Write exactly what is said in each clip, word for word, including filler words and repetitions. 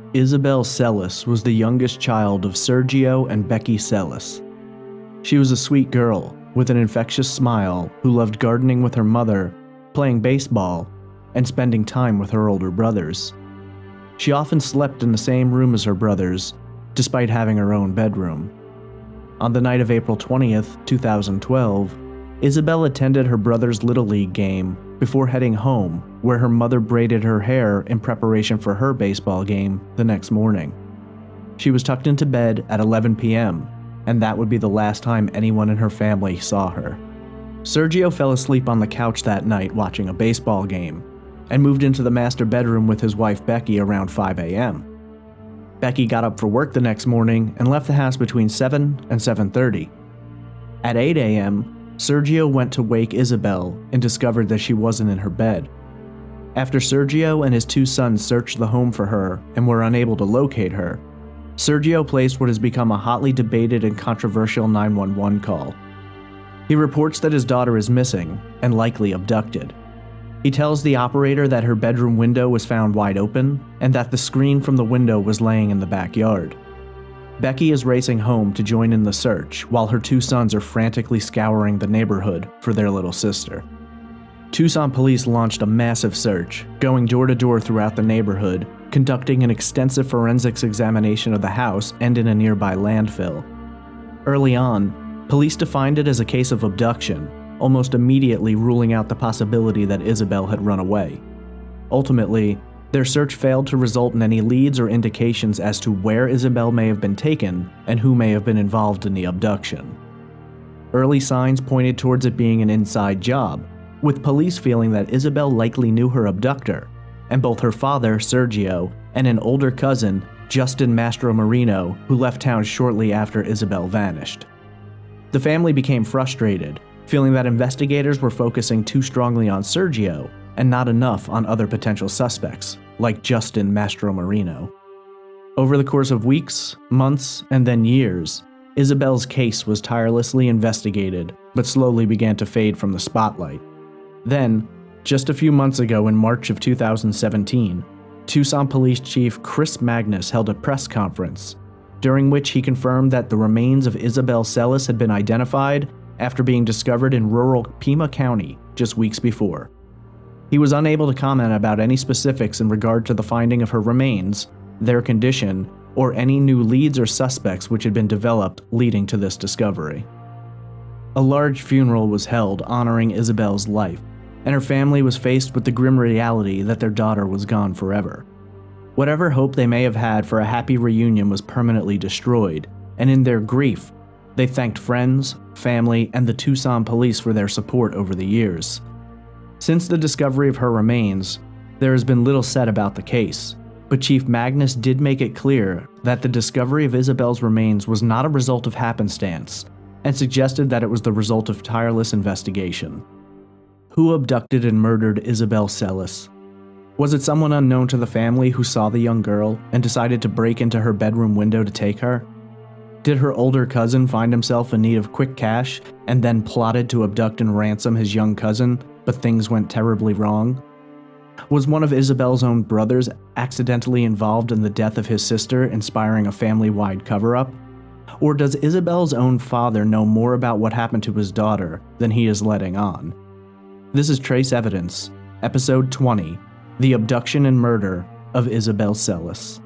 Isabel Celis was the youngest child of Sergio and Becky Celis. She was a sweet girl with an infectious smile who loved gardening with her mother, playing baseball, and spending time with her older brothers. She often slept in the same room as her brothers, despite having her own bedroom. On the night of April twentieth, two thousand twelve, Isabel attended her brother's Little League game before heading home, where her mother braided her hair in preparation for her baseball game the next morning. She was tucked into bed at eleven p m, and that would be the last time anyone in her family saw her. Sergio fell asleep on the couch that night watching a baseball game, and moved into the master bedroom with his wife Becky around five a m Becky got up for work the next morning and left the house between seven and seven thirty. At eight a m, Sergio went to wake Isabel and discovered that she wasn't in her bed. After Sergio and his two sons searched the home for her and were unable to locate her, Sergio placed what has become a hotly debated and controversial nine one one call. He reports that his daughter is missing and likely abducted. He tells the operator that her bedroom window was found wide open and that the screen from the window was laying in the backyard. Becky is racing home to join in the search while her two sons are frantically scouring the neighborhood for their little sister. Tucson police launched a massive search, going door to door throughout the neighborhood, conducting an extensive forensics examination of the house and in a nearby landfill. Early on, police defined it as a case of abduction, almost immediately ruling out the possibility that Isabel had run away. Ultimately, their search failed to result in any leads or indications as to where Isabel may have been taken and who may have been involved in the abduction. Early signs pointed towards it being an inside job, with police feeling that Isabel likely knew her abductor, and both her father, Sergio, and an older cousin, Justin Mastromarino, who left town shortly after Isabel vanished. The family became frustrated, feeling that investigators were focusing too strongly on Sergio and not enough on other potential suspects, like Justin Mastromarino. Over the course of weeks, months, and then years, Isabel's case was tirelessly investigated, but slowly began to fade from the spotlight. Then, just a few months ago in March of two thousand seventeen, Tucson Police Chief Chris Magnus held a press conference, during which he confirmed that the remains of Isabel Celis had been identified after being discovered in rural Pima County just weeks before. He was unable to comment about any specifics in regard to the finding of her remains, their condition, or any new leads or suspects which had been developed leading to this discovery. A large funeral was held honoring Isabel's life, and her family was faced with the grim reality that their daughter was gone forever. Whatever hope they may have had for a happy reunion was permanently destroyed, and in their grief, they thanked friends, family, and the Tucson police for their support over the years. Since the discovery of her remains, there has been little said about the case, but Chief Magnus did make it clear that the discovery of Isabel's remains was not a result of happenstance, and suggested that it was the result of tireless investigation. Who abducted and murdered Isabel Celis? Was it someone unknown to the family who saw the young girl and decided to break into her bedroom window to take her? Did her older cousin find himself in need of quick cash and then plotted to abduct and ransom his young cousin, but things went terribly wrong? Was one of Isabel's own brothers accidentally involved in the death of his sister, inspiring a family-wide cover-up? Or does Isabel's own father know more about what happened to his daughter than he is letting on? This is Trace Evidence, Episode twenty, The Abduction and Murder of Isabel Celis.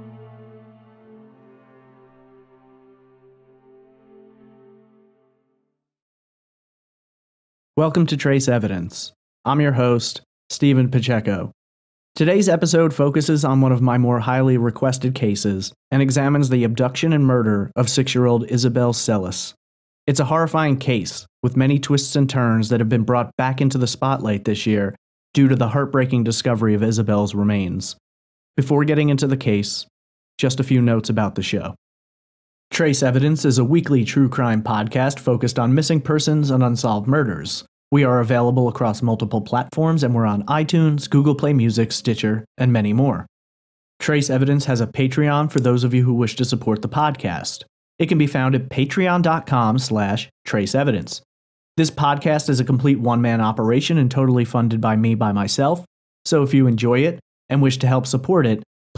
Welcome to Trace Evidence. I'm your host, Stephen Pacheco. Today's episode focuses on one of my more highly requested cases and examines the abduction and murder of six-year-old Isabel Celis. It's a horrifying case with many twists and turns that have been brought back into the spotlight this year due to the heartbreaking discovery of Isabel's remains. Before getting into the case, just a few notes about the show. Trace Evidence is a weekly true crime podcast focused on missing persons and unsolved murders. We are available across multiple platforms and we're on iTunes, Google Play Music, Stitcher, and many more. Trace Evidence has a Patreon for those of you who wish to support the podcast. It can be found at patreon.com slash traceevidence. This podcast is a complete one-man operation and totally funded by me by myself, so if you enjoy it and wish to help support it, please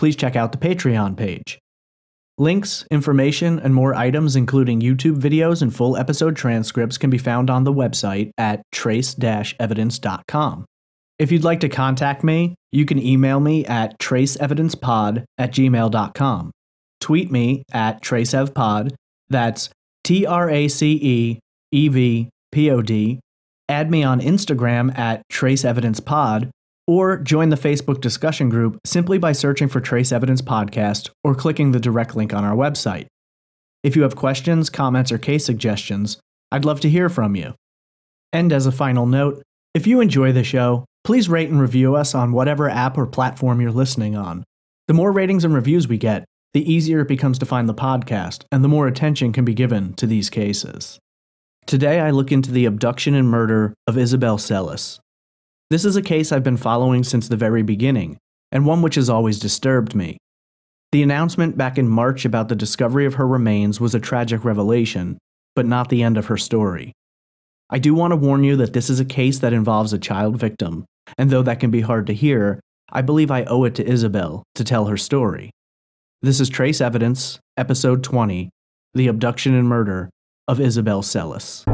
please check out the Patreon page. Links, information, and more items including YouTube videos and full episode transcripts can be found on the website at trace dash evidence dot com. If you'd like to contact me, you can email me at trace evidence pod at gmail dot com. Tweet me at tracevpod, that's T R A C E E V P O D. Add me on Instagram at traceevidencepod, or join the Facebook discussion group simply by searching for Trace Evidence Podcast or clicking the direct link on our website. If you have questions, comments, or case suggestions, I'd love to hear from you. And as a final note, if you enjoy the show, please rate and review us on whatever app or platform you're listening on. The more ratings and reviews we get, the easier it becomes to find the podcast, and the more attention can be given to these cases. Today I look into the abduction and murder of Isabel Celis. This is a case I've been following since the very beginning, and one which has always disturbed me. The announcement back in March about the discovery of her remains was a tragic revelation, but not the end of her story. I do want to warn you that this is a case that involves a child victim, and though that can be hard to hear, I believe I owe it to Isabel to tell her story. This is Trace Evidence, Episode twenty, The Abduction and Murder of Isabel Celis.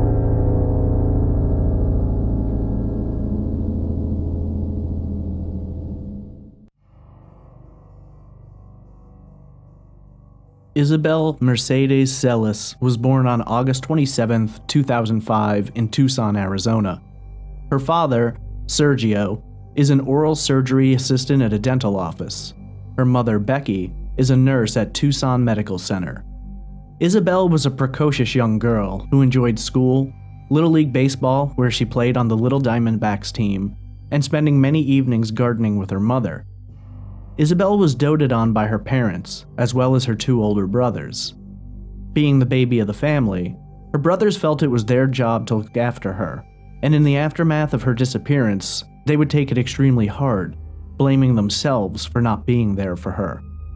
Isabel Mercedes Celis was born on August twenty-seventh, two thousand five in Tucson, Arizona. Her father, Sergio, is an oral surgery assistant at a dental office. Her mother, Becky, is a nurse at Tucson Medical Center. Isabel was a precocious young girl who enjoyed school, Little League Baseball, where she played on the Little Diamondbacks team, and spending many evenings gardening with her mother. Isabel was doted on by her parents, as well as her two older brothers. Being the baby of the family, her brothers felt it was their job to look after her, and in the aftermath of her disappearance, they would take it extremely hard, blaming themselves for not being there for her.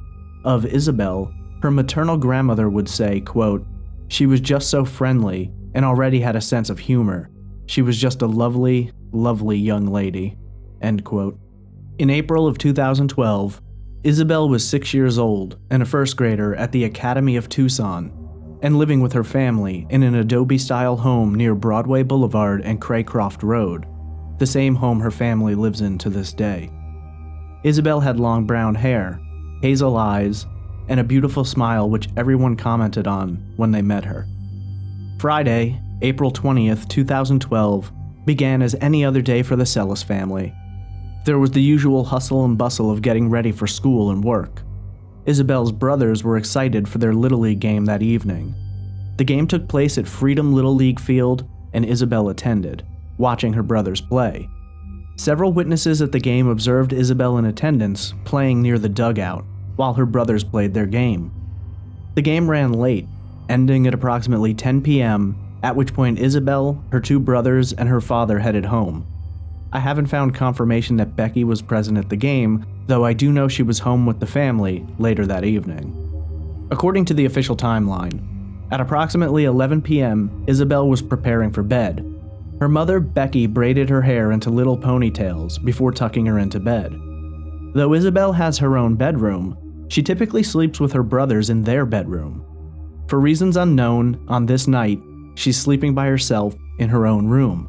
Of Isabel, her maternal grandmother would say, quote, "She was just so friendly and already had a sense of humor. She was just a lovely, lovely young lady," end quote. In April of two thousand twelve, Isabel was six years old and a first grader at the Academy of Tucson, and living with her family in an adobe-style home near Broadway Boulevard and Craycroft Road, the same home her family lives in to this day. Isabel had long brown hair, hazel eyes, and a beautiful smile which everyone commented on when they met her. Friday, April twentieth, two thousand twelve, began as any other day for the Celis family. There was the usual hustle and bustle of getting ready for school and work. Isabel's brothers were excited for their Little League game that evening. The game took place at Freedom Little League Field, and Isabel attended, watching her brothers play. Several witnesses at the game observed Isabel in attendance, playing near the dugout, while her brothers played their game. The game ran late, ending at approximately ten p m, at which point Isabel, her two brothers, and her father headed home. I haven't found confirmation that Becky was present at the game, though I do know she was home with the family later that evening. According to the official timeline, at approximately eleven p m, Isabel was preparing for bed. Her mother, Becky, braided her hair into little ponytails before tucking her into bed. Though Isabel has her own bedroom, she typically sleeps with her brothers in their bedroom. For reasons unknown, on this night, she's sleeping by herself in her own room.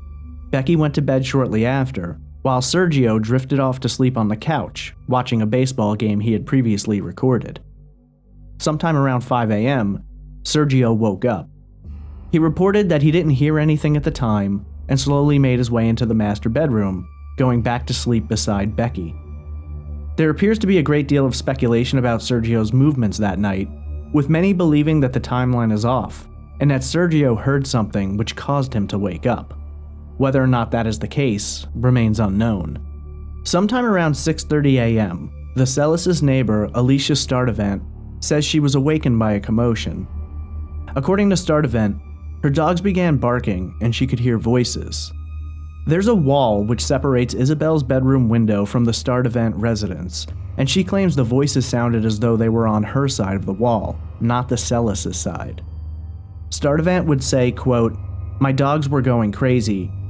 Becky went to bed shortly after, while Sergio drifted off to sleep on the couch, watching a baseball game he had previously recorded. Sometime around five a m, Sergio woke up. He reported that he didn't hear anything at the time and slowly made his way into the master bedroom, going back to sleep beside Becky. There appears to be a great deal of speculation about Sergio's movements that night, with many believing that the timeline is off, and that Sergio heard something which caused him to wake up. Whether or not that is the case remains unknown. Sometime around six thirty a m, the Celis' neighbor, Alicia Stardivant, says she was awakened by a commotion. According to Stardivant, her dogs began barking and she could hear voices. There's a wall which separates Isabel's bedroom window from the Stardivant residence, and she claims the voices sounded as though they were on her side of the wall, not the Celis' side. Stardivant would say, quote, "My dogs were going crazy,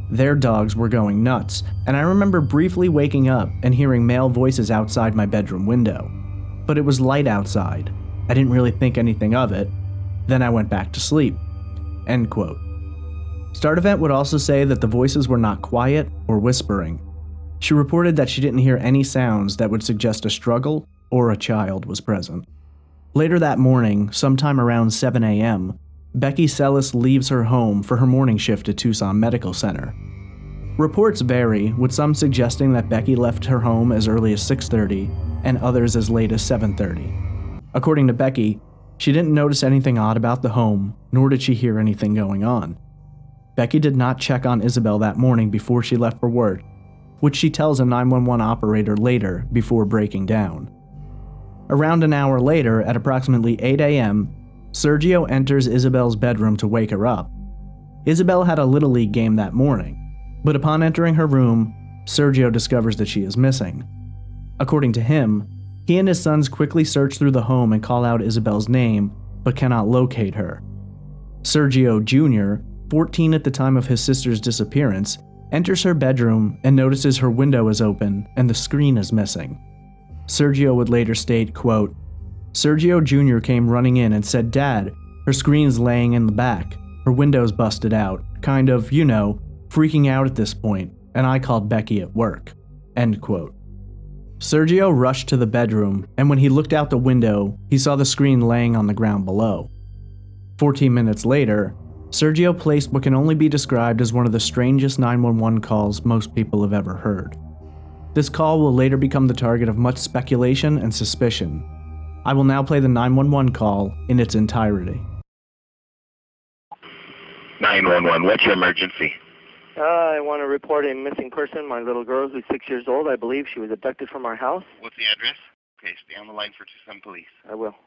Their dogs were going nuts, and I remember briefly waking up and hearing male voices outside my bedroom window. But it was light outside. I didn't really think anything of it. Then I went back to sleep." End quote. Start-Event would also say that the voices were not quiet or whispering. She reported that she didn't hear any sounds that would suggest a struggle or a child was present. Later that morning, sometime around seven a m, Becky Celis leaves her home for her morning shift at Tucson Medical Center. Reports vary, with some suggesting that Becky left her home as early as six thirty and others as late as seven thirty. According to Becky, she didn't notice anything odd about the home, nor did she hear anything going on. Becky did not check on Isabel that morning before she left for work, which she tells a nine one one operator later before breaking down. Around an hour later, at approximately eight a m, Sergio enters Isabel's bedroom to wake her up. Isabel had a Little League game that morning, but upon entering her room, Sergio discovers that she is missing. According to him, he and his sons quickly search through the home and call out Isabel's name, but cannot locate her. Sergio Junior, fourteen at the time of his sister's disappearance, enters her bedroom and notices her window is open and the screen is missing. Sergio would later state, quote, "Sergio Junior came running in and said, 'Dad, her screen's laying in the back. Her window's busted out. Kind of, you know, freaking out at this point, and I called Becky at work.'" End quote. Sergio rushed to the bedroom, and when he looked out the window, he saw the screen laying on the ground below. Fourteen minutes later, Sergio placed what can only be described as one of the strangest nine one one calls most people have ever heard. This call will later become the target of much speculation and suspicion. I will now play the nine one one call in its entirety. nine one one, what's your emergency? Uh, I want to report a missing person, my little girl who's six years old. I believe she was abducted from our house. What's the address? Okay, stay on the line for Tucson Police. I will.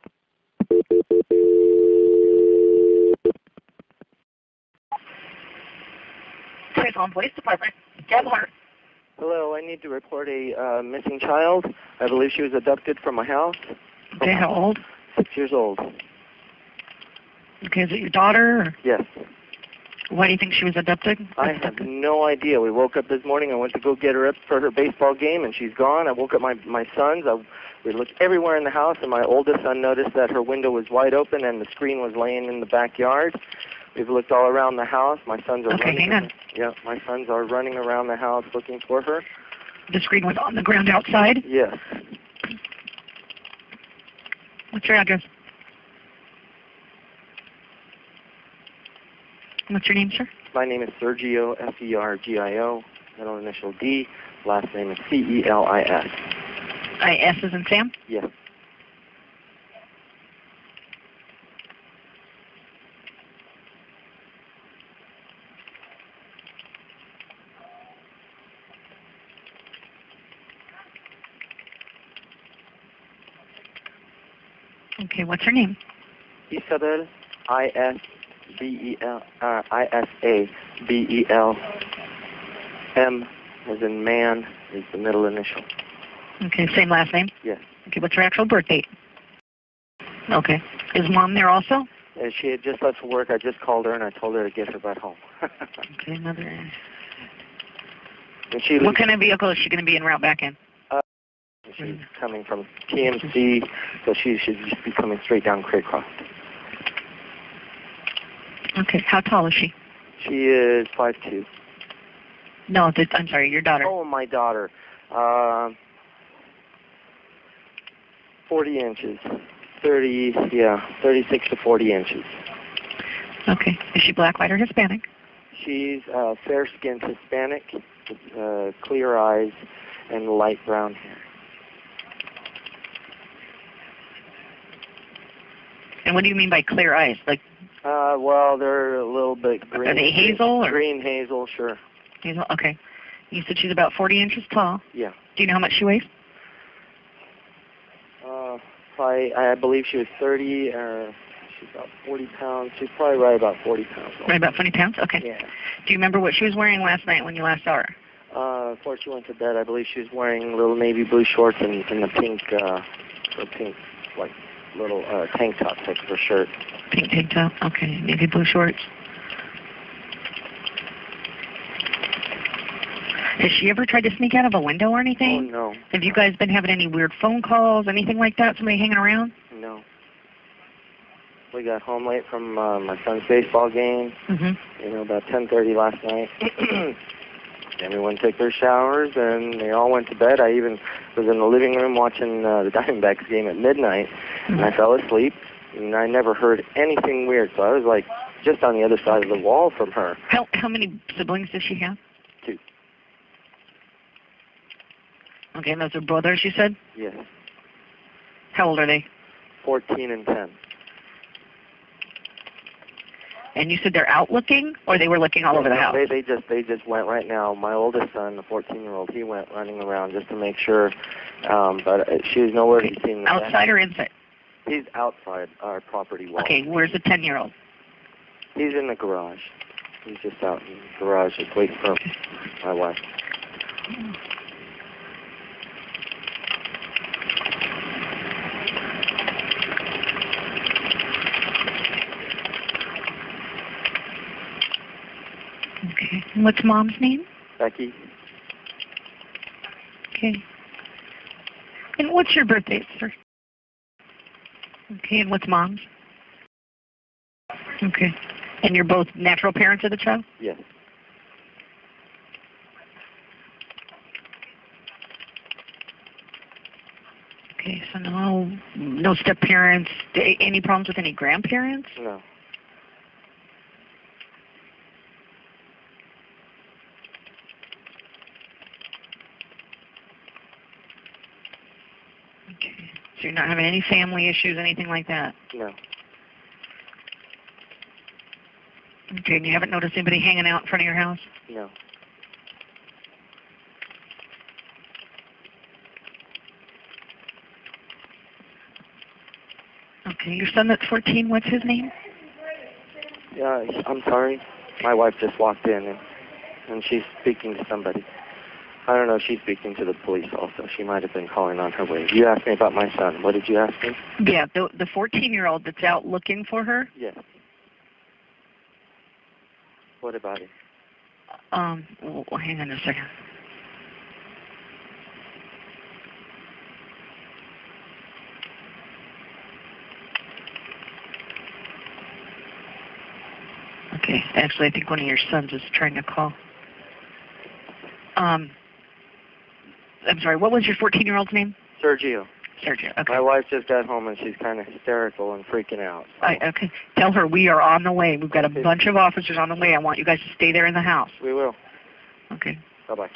Tucson Police Department. Gebhardt. Hello, I need to report a uh, missing child. I believe she was abducted from my house. Okay, how old? Six years old. Okay, is it your daughter? Or Yes. why do you think she was abducted? I have no idea. We woke up this morning. I went to go get her up for her baseball game, and she's gone. I woke up my, my sons. I, we looked everywhere in the house, and my oldest son noticed that her window was wide open and the screen was laying in the backyard. We've looked all around the house. My sons are Okay, running. hang on. Yeah, my sons are running around the house looking for her. The screen was on the ground outside? Yes. What's your address? What's your name, sir? My name is Sergio, S E R G I O, middle initial D, last name is C E L I S. I S as in Sam? Yes. Okay, what's her name? Isabel, I S B E L, uh, I S A B E L. M as in man is the middle initial. Okay, same last name? Yes. Okay, what's her actual birth date? Okay. Is Mom there also? Uh, she had just left for work. I just called her and I told her to get her back home. Okay, mother. And she What kind of vehicle is she going to be en route back in? Uh, she's coming from T M C, so she should just be coming straight down Craycroft. Okay, how tall is she? She is five two. No, th- I'm sorry, your daughter. Oh, my daughter. Uh, forty inches. thirty, yeah, thirty-six to forty inches. Okay. Is she black, white, or Hispanic? She's uh, fair-skinned Hispanic, with uh, clear eyes and light brown hair. And what do you mean by clear eyes? Like, Uh, well, they're a little bit green. are they hazel? Or? Green hazel, sure. Hazel, okay. You said she's about forty inches tall. Yeah. Do you know how much she weighs? Uh, probably, I believe she was thirty, uh, she's about forty pounds. She's probably right about forty pounds. Right about forty pounds? Okay. Yeah. Do you remember what she was wearing last night when you last saw her? Uh, before she went to bed, I believe she was wearing little navy blue shorts and, and a pink, uh, or pink, like, little uh, tank top type of her shirt. Pink tank top? Okay. Navy blue shorts. Has she ever tried to sneak out of a window or anything? Oh, no. Have you guys been having any weird phone calls, anything like that? Somebody hanging around? No. We got home late from uh, my son's baseball game, Mm-hmm. you know, about ten thirty last night. Everyone took their showers, and they all went to bed. I even was in the living room watching uh, the Diamondbacks game at midnight, Mm-hmm. and I fell asleep, and I never heard anything weird, so I was, like, just on the other side of the wall from her. How, how many siblings does she have? Two. Okay, and those are brothers, you said? Yes. How old are they? fourteen and ten. And you said they're out looking, or they were looking all over the No, house? They, they just they just went right now. My oldest son, the fourteen-year-old, he went running around just to make sure, um, but uh, she was nowhere to be seen. Outside or inside? He's outside our property wall. Okay, where's the ten-year-old? He's in the garage. He's just out in the garage, just waiting for my wife. Okay. And what's Mom's name? Becky, Okay. And what's your birthday, sir? Okay, and what's Mom's? Okay. And you're both natural parents of the child? yes. Okay, so no, no step-parents. A- Any problems with any grandparents? No. Okay. So you're not having any family issues, anything like that? No. Okay, and you haven't noticed anybody hanging out in front of your house? No. Okay, your son that's fourteen, what's his name? Yeah, I'm sorry. My wife just walked in, and, and she's speaking to somebody. I don't know if she's speaking to the police also. She might have been calling on her way. You asked me about my son. What did you ask me? Yeah, the the fourteen-year-old that's out looking for her. Yes. What about it? Um, well, hang on a second. Okay, actually, I think one of your sons is trying to call. Um, I'm sorry, what was your fourteen-year-old's name? Sergio. Sergio, okay. My wife just got home, and she's kind of hysterical and freaking out. So. I, okay, tell her we are on the way. We've got a bunch of officers on the way. I want you guys to stay there in the house. We will. Okay. Bye-bye.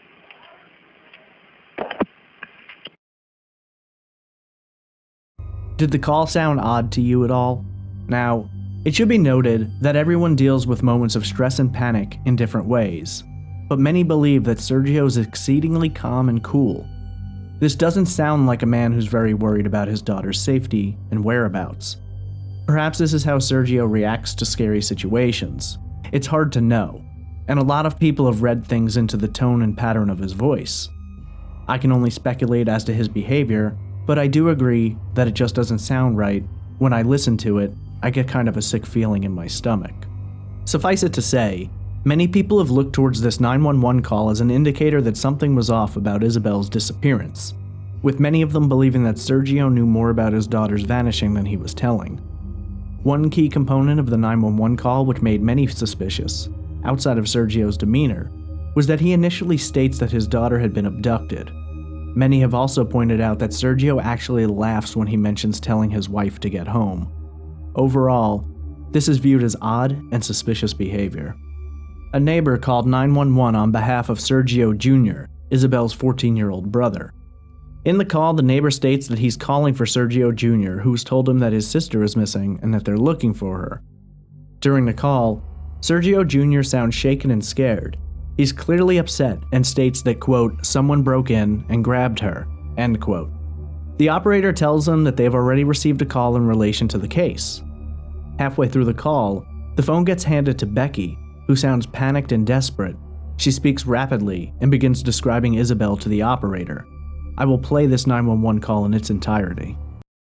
Did the call sound odd to you at all? Now, it should be noted that everyone deals with moments of stress and panic in different ways, but many believe that Sergio is exceedingly calm and cool. This doesn't sound like a man who's very worried about his daughter's safety and whereabouts. Perhaps this is how Sergio reacts to scary situations. It's hard to know, and a lot of people have read things into the tone and pattern of his voice. I can only speculate as to his behavior, but I do agree that it just doesn't sound right. When I listen to it, I get kind of a sick feeling in my stomach. Suffice it to say, many people have looked towards this nine one one call as an indicator that something was off about Isabel's disappearance, with many of them believing that Sergio knew more about his daughter's vanishing than he was telling. One key component of the nine one one call which made many suspicious, outside of Sergio's demeanor, was that he initially states that his daughter had been abducted. Many have also pointed out that Sergio actually laughs when he mentions telling his wife to get home. Overall, this is viewed as odd and suspicious behavior. A neighbor called nine one one on behalf of Sergio Junior, Isabel's fourteen-year-old brother. In the call, the neighbor states that he's calling for Sergio Junior, who's told him that his sister is missing and that they're looking for her. During the call, Sergio Junior sounds shaken and scared. He's clearly upset and states that, quote, someone broke in and grabbed her, end quote. The operator tells him that they've already received a call in relation to the case. Halfway through the call, the phone gets handed to Becky, who sounds panicked and desperate. She speaks rapidly and begins describing Isabel to the operator. I will play this nine one one call in its entirety.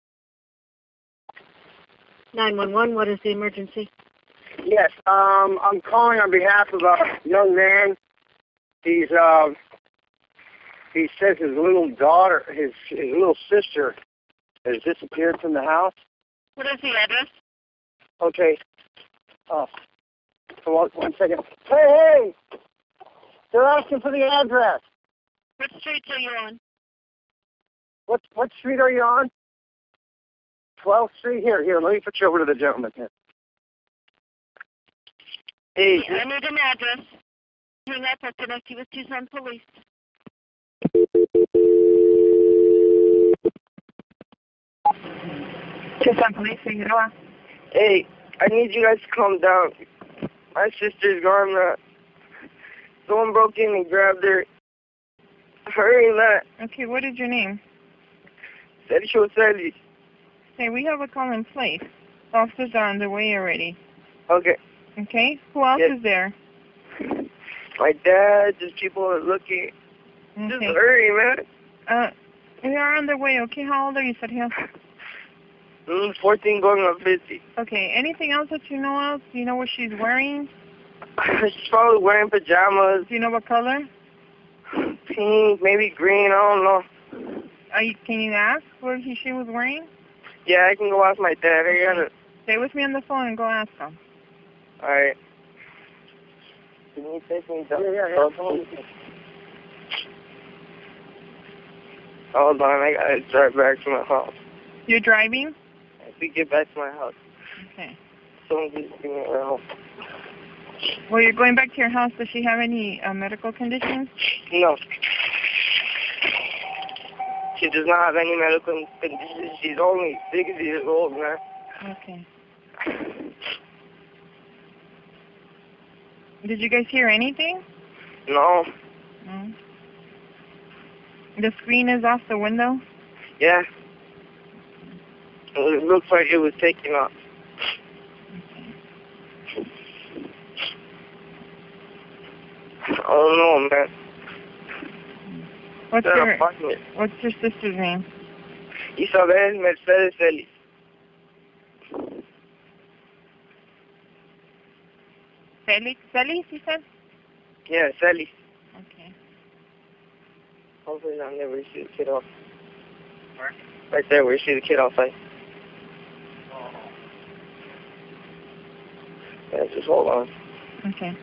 nine one one, what is the emergency? Yes, um, I'm calling on behalf of a young man He's um. He says his little daughter, his his little sister, has disappeared from the house. What is the address? Okay. Oh. One, one second. Hey, hey! They're asking for the address. What street are you on? What what street are you on? twelfth Street. Here, here. Let me put you over to the gentleman here. Hey. I need an address. Hang up. I'll connect you with Tucson Police. Tucson Police, Figueroa. Hey, I need you guys to calm down. My sister's gone. Uh, someone broke in and grabbed her. Hurry, Matt. Okay, what is your name? Sergio Celis. Hey, we have a call in place. Officers are on the way already. Okay. Okay, who else Yes. is there? My dad, just people are looking. Okay. Just hurry, man. Uh, we are on the way, okay? How old are you, Sergio? Mm, fourteen going on fifty. Okay, anything else that you know of? Do you know what she's wearing? She's probably wearing pajamas. Do you know what color? Pink, maybe green, I don't know. Are you, can you ask what he, she was wearing? Yeah, I can go ask my dad. I gotta... Stay with me on the phone and go ask him. Alright. Can you take me down? Yeah, yeah, yeah. Hold on, I gotta drive back to my house. You're driving? I have to get back to my house. Okay. Someone just give me a help. Well, you're going back to your house. Does she have any uh, medical conditions? No. She does not have any medical conditions. She's only sixty years old, man. Okay. Did you guys hear anything? No. No. The screen is off the window? Yeah. It looks like it was taken off. I don't know, man. What's They're your apartment. What's your sister's name? Isabel Celis. Felix? Celis, you said? Yeah, Celis. Okay. Hopefully down there where you see the kid off. Where? Right there where you see the kid outside. Oh. Yeah, just hold on. Okay.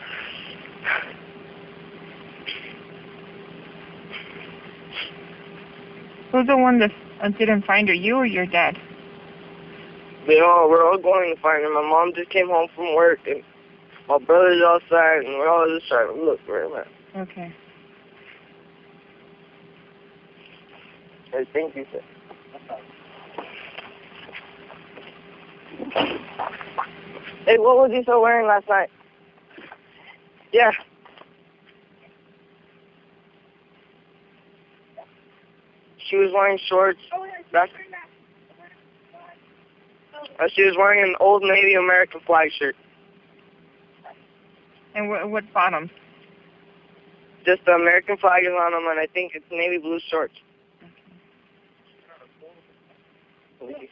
Who's the one that uh, didn't find her, you or your dad? We all, we're all going to find her. My mom just came home from work, and my brother's outside, and we're all just trying to look for her, man. Okay. Hey, thank you, sir. Hey, what was he so wearing last night? Yeah. She was wearing shorts. Back. Uh, she was wearing an Old Navy American flag shirt. And wh what bottoms? Just the American flag is on them, and I think it's navy blue shorts. Okay.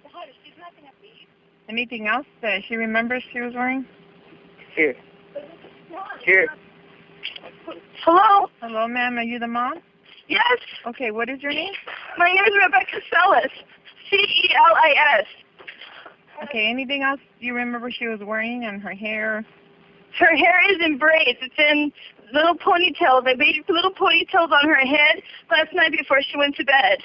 Anything else that she remembers she was wearing? Here. Here. Hello? Hello, ma'am. Are you the mom? Yes. Okay, what is your name? My name is Rebecca Celis. C E L I S. Okay, anything else you remember she was wearing and her hair? Her hair is in braids. It's in little ponytails. I made little ponytails on her head last night before she went to bed.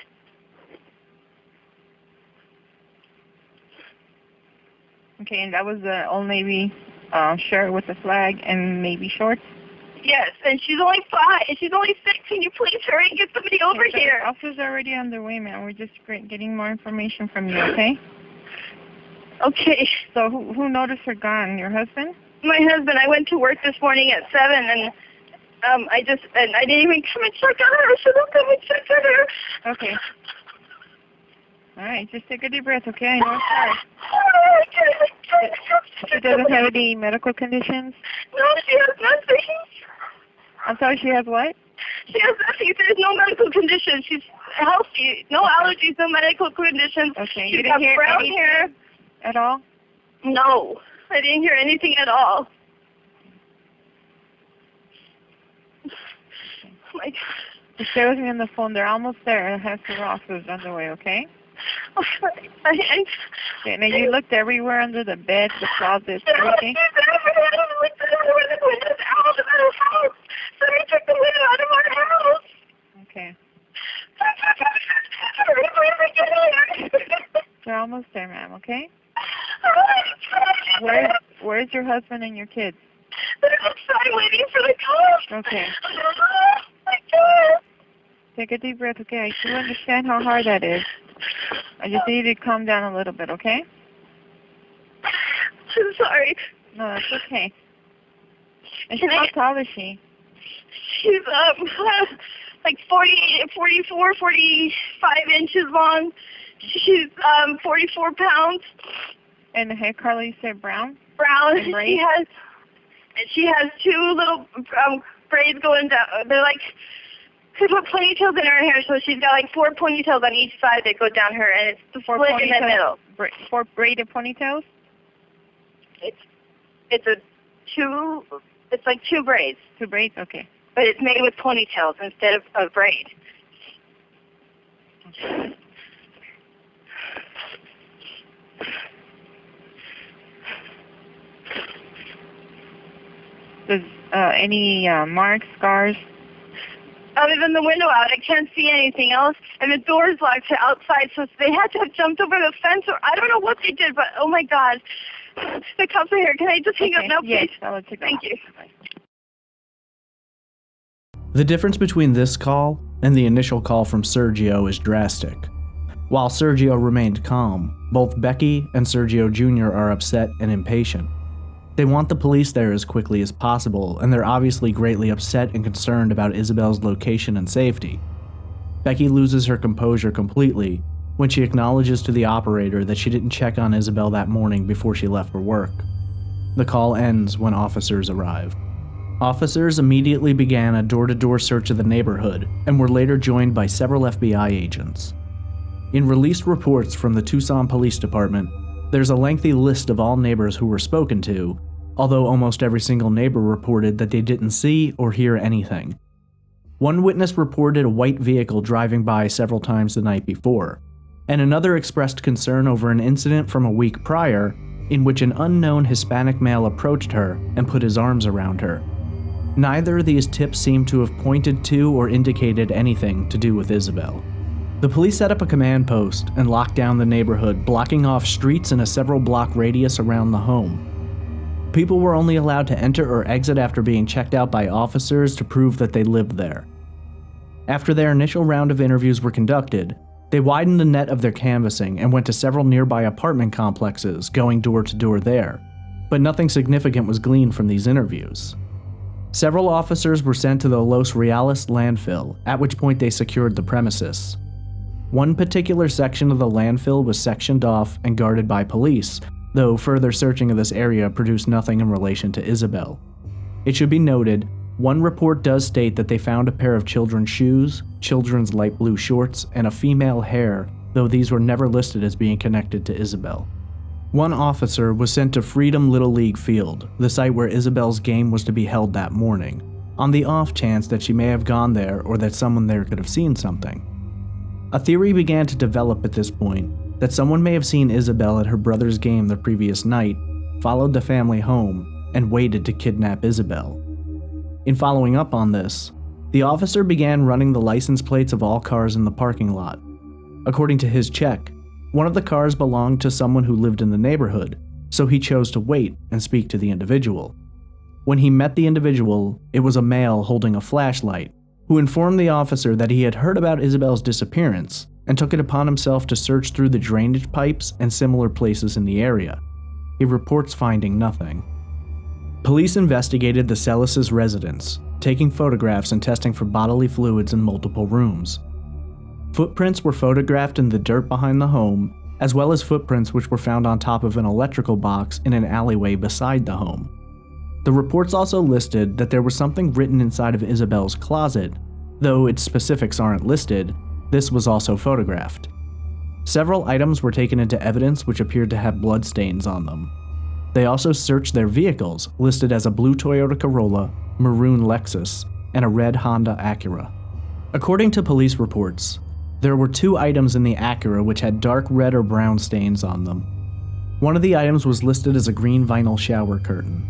Okay, and that was the Old Navy uh, shirt with the flag and navy shorts? Yes, and she's only five. And she's only six. Can you please hurry and get somebody over okay, here? The officers are already on their way, ma'am. We're just getting more information from you, okay? Okay. So who, who noticed her gone? Your husband? My husband. I went to work this morning at seven, and um, I just and I didn't even come and check on her. I should have come and checked on her. Okay. All right, just take a deep breath, okay? I know it's hard. She doesn't have any medical conditions? No, she has nothing. I'm sorry, she has what? She has nothing. There's no medical conditions. She's healthy. No allergies, no medical conditions. Okay, She's you got didn't hear brown anything hair. At all? No, I didn't hear anything at all. I... Just stay with me on the phone. They're almost there. It has to officers on the way, okay? Oh, I, I, Okay, now you looked everywhere under the bed, the closet, everything? Somebody took the window out of our house. Okay. They're almost there, ma'am, okay? Where, where's your husband and your kids? They're outside waiting for the car. Okay. My God. Take a deep breath, okay? I do understand how hard that is. I just need you to calm down a little bit, okay? I'm sorry. No, that's okay. And Can how I- tall is she? She's um like forty, forty-four, forty-five inches long. She's um forty-four pounds. And the hair color, you said brown? Brown. And She braids? has she has two little um braids going down. They're like could put ponytails in her hair, so she's got like four ponytails on each side that go down her, and it's the Four split in the ponytails? middle. Bra four braided ponytails? It's it's a two. It's like two braids, Two braids? Okay. but it's made with ponytails instead of a braid. Does uh, any uh, marks, scars? Other than the window out, I can't see anything else, and the door's locked to outside, so they had to have jumped over the fence, or I don't know what they did, but oh my God. The cops are here. Can I just hang Okay. up now, Yes, please? I'll let you go. Thank you. The difference between this call and the initial call from Sergio is drastic. While Sergio remained calm, both Becky and Sergio Junior are upset and impatient. They want the police there as quickly as possible, and they're obviously greatly upset and concerned about Isabel's location and safety. Becky loses her composure completely when she acknowledges to the operator that she didn't check on Isabel that morning before she left for work. The call ends when officers arrive. Officers immediately began a door-to-door search of the neighborhood and were later joined by several F B I agents. In released reports from the Tucson Police Department, there's a lengthy list of all neighbors who were spoken to, although almost every single neighbor reported that they didn't see or hear anything. One witness reported a white vehicle driving by several times the night before, and another expressed concern over an incident from a week prior in which an unknown Hispanic male approached her and put his arms around her. Neither of these tips seemed to have pointed to or indicated anything to do with Isabel. The police set up a command post and locked down the neighborhood, blocking off streets in a several block radius around the home. People were only allowed to enter or exit after being checked out by officers to prove that they lived there. After their initial round of interviews were conducted, they widened the net of their canvassing and went to several nearby apartment complexes, going door to door there, but nothing significant was gleaned from these interviews. Several officers were sent to the Los Reales landfill, at which point they secured the premises. One particular section of the landfill was sectioned off and guarded by police, though further searching of this area produced nothing in relation to Isabel. It should be noted, one report does state that they found a pair of children's shoes, children's light blue shorts, and a female hair, though these were never listed as being connected to Isabel. One officer was sent to Freedom Little League Field, the site where Isabel's game was to be held that morning, on the off chance that she may have gone there or that someone there could have seen something. A theory began to develop at this point that someone may have seen Isabel at her brother's game the previous night, followed the family home, and waited to kidnap Isabel. In following up on this, the officer began running the license plates of all cars in the parking lot. According to his check, one of the cars belonged to someone who lived in the neighborhood, so he chose to wait and speak to the individual. When he met the individual, it was a male holding a flashlight, who informed the officer that he had heard about Isabel's disappearance and took it upon himself to search through the drainage pipes and similar places in the area. He reports finding nothing. Police investigated the Celis' residence, taking photographs and testing for bodily fluids in multiple rooms. Footprints were photographed in the dirt behind the home, as well as footprints which were found on top of an electrical box in an alleyway beside the home. The reports also listed that there was something written inside of Isabel's closet, though its specifics aren't listed. This was also photographed. Several items were taken into evidence which appeared to have bloodstains on them. They also searched their vehicles, listed as a blue Toyota Corolla, maroon Lexus, and a red Honda Acura. According to police reports, there were two items in the Acura which had dark red or brown stains on them. One of the items was listed as a green vinyl shower curtain.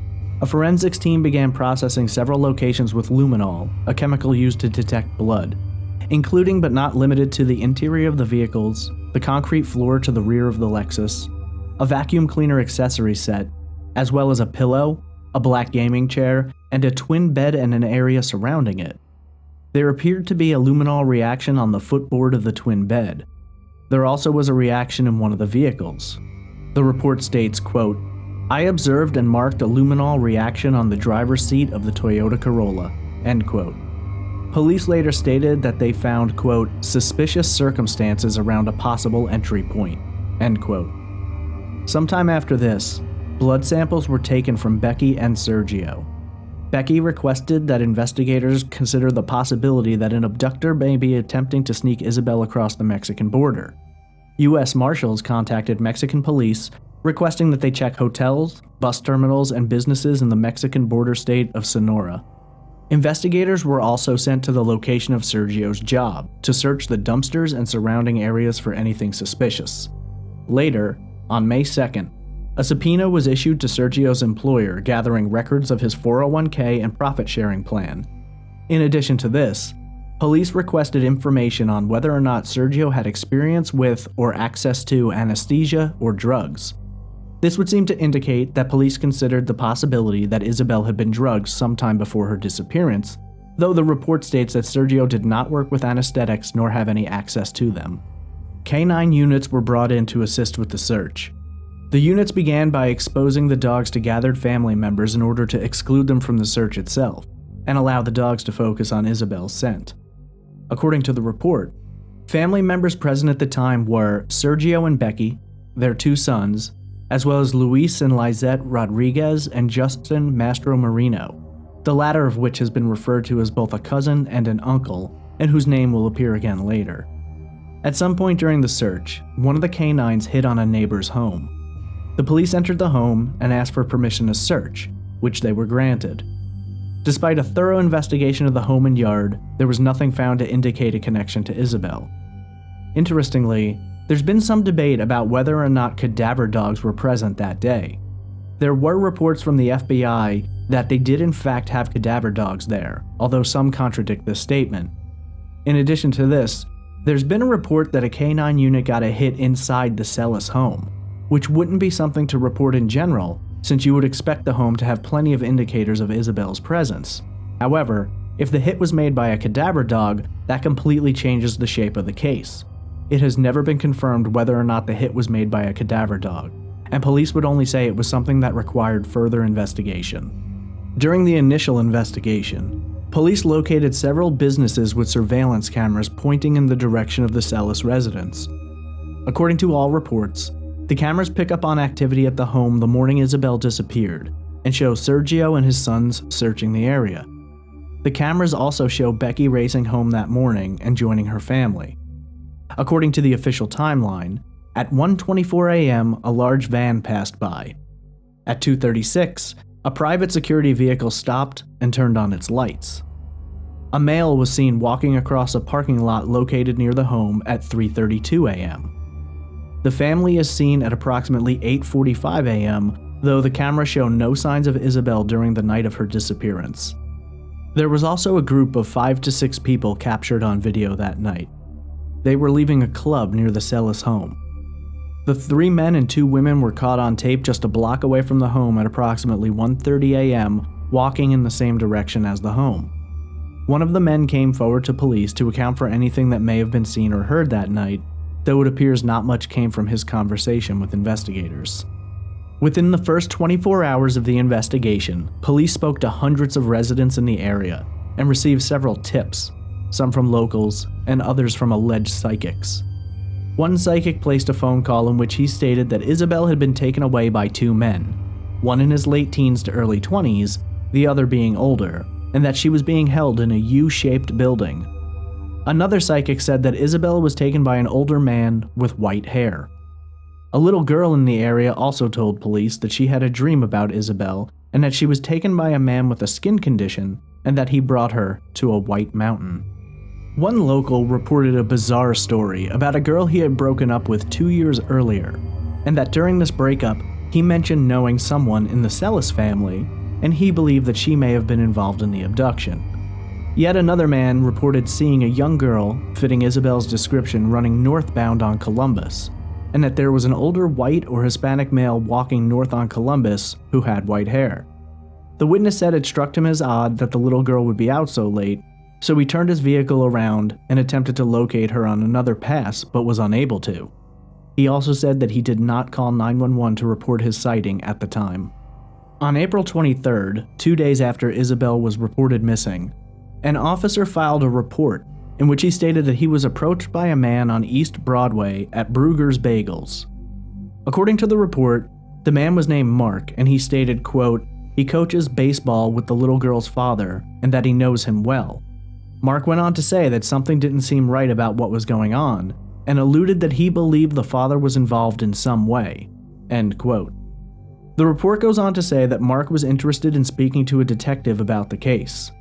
A forensics team began processing several locations with luminol, a chemical used to detect blood, including but not limited to the interior of the vehicles, the concrete floor to the rear of the Lexus, a vacuum cleaner accessory set, as well as a pillow, a black gaming chair, and a twin bed and an area surrounding it. There appeared to be a luminol reaction on the footboard of the twin bed. There also was a reaction in one of the vehicles. The report states, quote, "I observed and marked a luminol reaction on the driver's seat of the Toyota Corolla," end quote. Police later stated that they found, quote, "suspicious circumstances around a possible entry point," end quote. Sometime after this, blood samples were taken from Becky and Sergio. Becky requested that investigators consider the possibility that an abductor may be attempting to sneak Isabel across the Mexican border. U S Marshals contacted Mexican police, requesting that they check hotels, bus terminals, and businesses in the Mexican border state of Sonora. Investigators were also sent to the location of Sergio's job to search the dumpsters and surrounding areas for anything suspicious. Later, on May second, a subpoena was issued to Sergio's employer, gathering records of his four oh one K and profit-sharing plan. In addition to this, police requested information on whether or not Sergio had experience with or access to anesthesia or drugs. This would seem to indicate that police considered the possibility that Isabel had been drugged sometime before her disappearance, though the report states that Sergio did not work with anesthetics nor have any access to them. K nine units were brought in to assist with the search. The units began by exposing the dogs to gathered family members in order to exclude them from the search itself, and allow the dogs to focus on Isabel's scent. According to the report, family members present at the time were Sergio and Becky, their two sons, as well as Luis and Lizette Rodriguez and Justin Mastromarino, the latter of which has been referred to as both a cousin and an uncle, and whose name will appear again later. At some point during the search, one of the canines hit on a neighbor's home. The police entered the home and asked for permission to search, which they were granted. Despite a thorough investigation of the home and yard, there was nothing found to indicate a connection to Isabel. Interestingly, there's been some debate about whether or not cadaver dogs were present that day. There were reports from the F B I that they did in fact have cadaver dogs there, although some contradict this statement. In addition to this, there's been a report that a K nine unit got a hit inside the Celis home, which wouldn't be something to report in general, since you would expect the home to have plenty of indicators of Isabel's presence. However, if the hit was made by a cadaver dog, that completely changes the shape of the case. It has never been confirmed whether or not the hit was made by a cadaver dog, and police would only say it was something that required further investigation. During the initial investigation, police located several businesses with surveillance cameras pointing in the direction of the Celis residence. According to all reports, the cameras pick up on activity at the home the morning Isabel disappeared, and show Sergio and his sons searching the area. The cameras also show Becky racing home that morning and joining her family. According to the official timeline, at one twenty-four a m a large van passed by. At two thirty-six, a private security vehicle stopped and turned on its lights. A male was seen walking across a parking lot located near the home at three thirty-two a m The family is seen at approximately eight forty-five a m, though the cameras show no signs of Isabel during the night of her disappearance. There was also a group of five to six people captured on video that night. They were leaving a club near the Celis home. The three men and two women were caught on tape just a block away from the home at approximately one thirty a m, walking in the same direction as the home. One of the men came forward to police to account for anything that may have been seen or heard that night, though it appears not much came from his conversation with investigators. Within the first twenty-four hours of the investigation, police spoke to hundreds of residents in the area and received several tips, some from locals and others from alleged psychics. One psychic placed a phone call in which he stated that Isabel had been taken away by two men, one in his late teens to early twenties, the other being older, and that she was being held in a U-shaped building. Another psychic said that Isabel was taken by an older man with white hair. A little girl in the area also told police that she had a dream about Isabel and that she was taken by a man with a skin condition and that he brought her to a white mountain. One local reported a bizarre story about a girl he had broken up with two years earlier, and that during this breakup, he mentioned knowing someone in the Celis family, and he believed that she may have been involved in the abduction. Yet another man reported seeing a young girl, fitting Isabel's description, running northbound on Columbus, and that there was an older white or Hispanic male walking north on Columbus who had white hair. The witness said it struck him as odd that the little girl would be out so late, so he turned his vehicle around and attempted to locate her on another pass but was unable to. He also said that he did not call nine one one to report his sighting at the time. On April twenty-third, two days after Isabel was reported missing, an officer filed a report in which he stated that he was approached by a man on East Broadway at Brugger's Bagels. According to the report, the man was named Mark, and he stated, quote, he coaches baseball with the little girl's father and that he knows him well. Mark went on to say that something didn't seem right about what was going on, and alluded that he believed the father was involved in some way, end quote. The report goes on to say that Mark was interested in speaking to a detective about the case.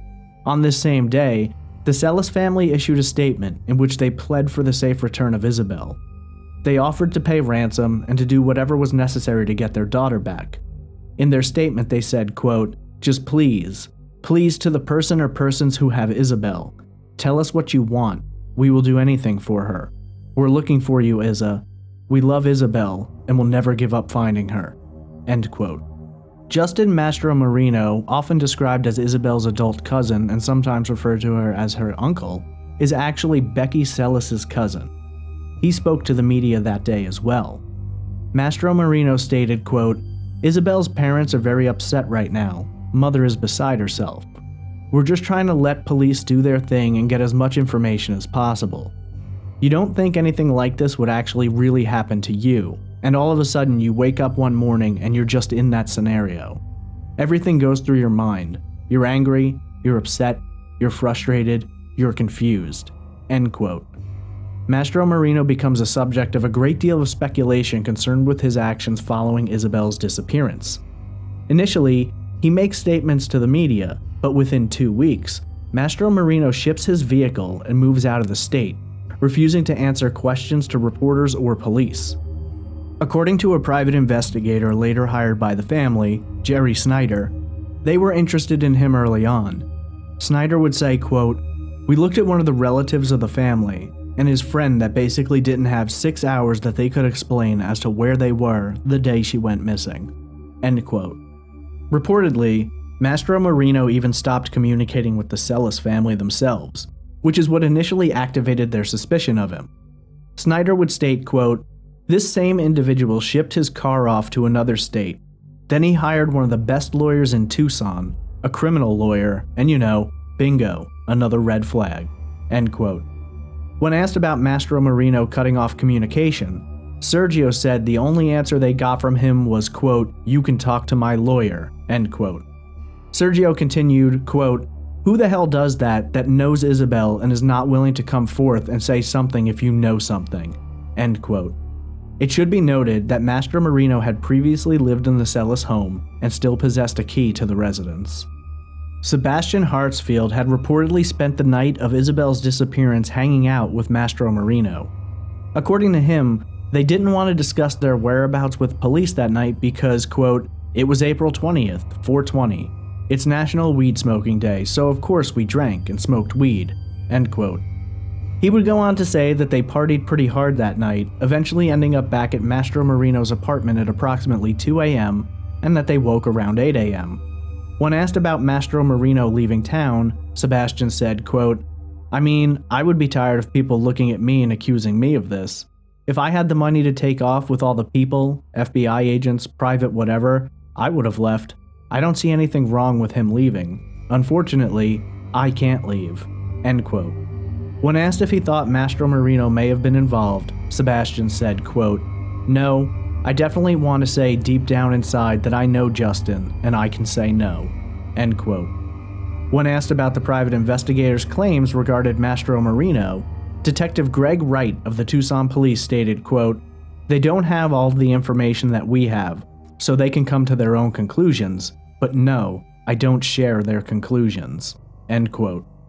On this same day, the Celis family issued a statement in which they pled for the safe return of Isabel. They offered to pay ransom and to do whatever was necessary to get their daughter back. In their statement they said, quote, just please, please to the person or persons who have Isabel, tell us what you want, we will do anything for her. We're looking for you, Isa. We love Isabel and will never give up finding her, end quote. Justin Mastromarino, often described as Isabel's adult cousin and sometimes referred to her as her uncle, is actually Becky Celis' cousin. He spoke to the media that day as well. Mastromarino stated, quote, Isabel's parents are very upset right now. Mother is beside herself. We're just trying to let police do their thing and get as much information as possible. You don't think anything like this would actually really happen to you, and all of a sudden you wake up one morning and you're just in that scenario. Everything goes through your mind. You're angry, you're upset, you're frustrated, you're confused, end quote. Mastromarino becomes a subject of a great deal of speculation concerned with his actions following Isabel's disappearance. Initially, he makes statements to the media, but within two weeks, Mastromarino ships his vehicle and moves out of the state, refusing to answer questions to reporters or police. According to a private investigator later hired by the family, Jerry Snyder, they were interested in him early on. Snyder would say, quote, we looked at one of the relatives of the family, and his friend that basically didn't have six hours that they could explain as to where they were the day she went missing, end quote. Reportedly, Mastromarino even stopped communicating with the Celis family themselves, which is what initially activated their suspicion of him. Snyder would state, quote, this same individual shipped his car off to another state. Then he hired one of the best lawyers in Tucson, a criminal lawyer, and you know, bingo, another red flag, end quote. When asked about Mastromarino cutting off communication, Sergio said the only answer they got from him was, quote, you can talk to my lawyer, end quote. Sergio continued, quote, who the hell does that that knows Isabel and is not willing to come forth and say something if you know something, end quote. It should be noted that Mastromarino had previously lived in the Celis home and still possessed a key to the residence. Sebastian Hartsfield had reportedly spent the night of Isabel's disappearance hanging out with Mastromarino. According to him, they didn't want to discuss their whereabouts with police that night because, quote, it was April twentieth, four twenty. It's National Weed Smoking Day, so of course we drank and smoked weed, end quote. He would go on to say that they partied pretty hard that night, eventually ending up back at Mastromarino's apartment at approximately two A M, and that they woke around eight A M When asked about Mastromarino leaving town, Sebastian said, quote, I mean, I would be tired of people looking at me and accusing me of this. If I had the money to take off with all the people, F B I agents, private whatever, I would have left. I don't see anything wrong with him leaving. Unfortunately, I can't leave, end quote. When asked if he thought Mastromarino may have been involved, Sebastian said, quote, no, I definitely want to say deep down inside that I know Justin, and I can say no, end quote. When asked about the private investigator's claims regarding Mastromarino, Detective Greg Wright of the Tucson Police stated, quote, they don't have all of the information that we have, so they can come to their own conclusions, but no, I don't share their conclusions, end quote.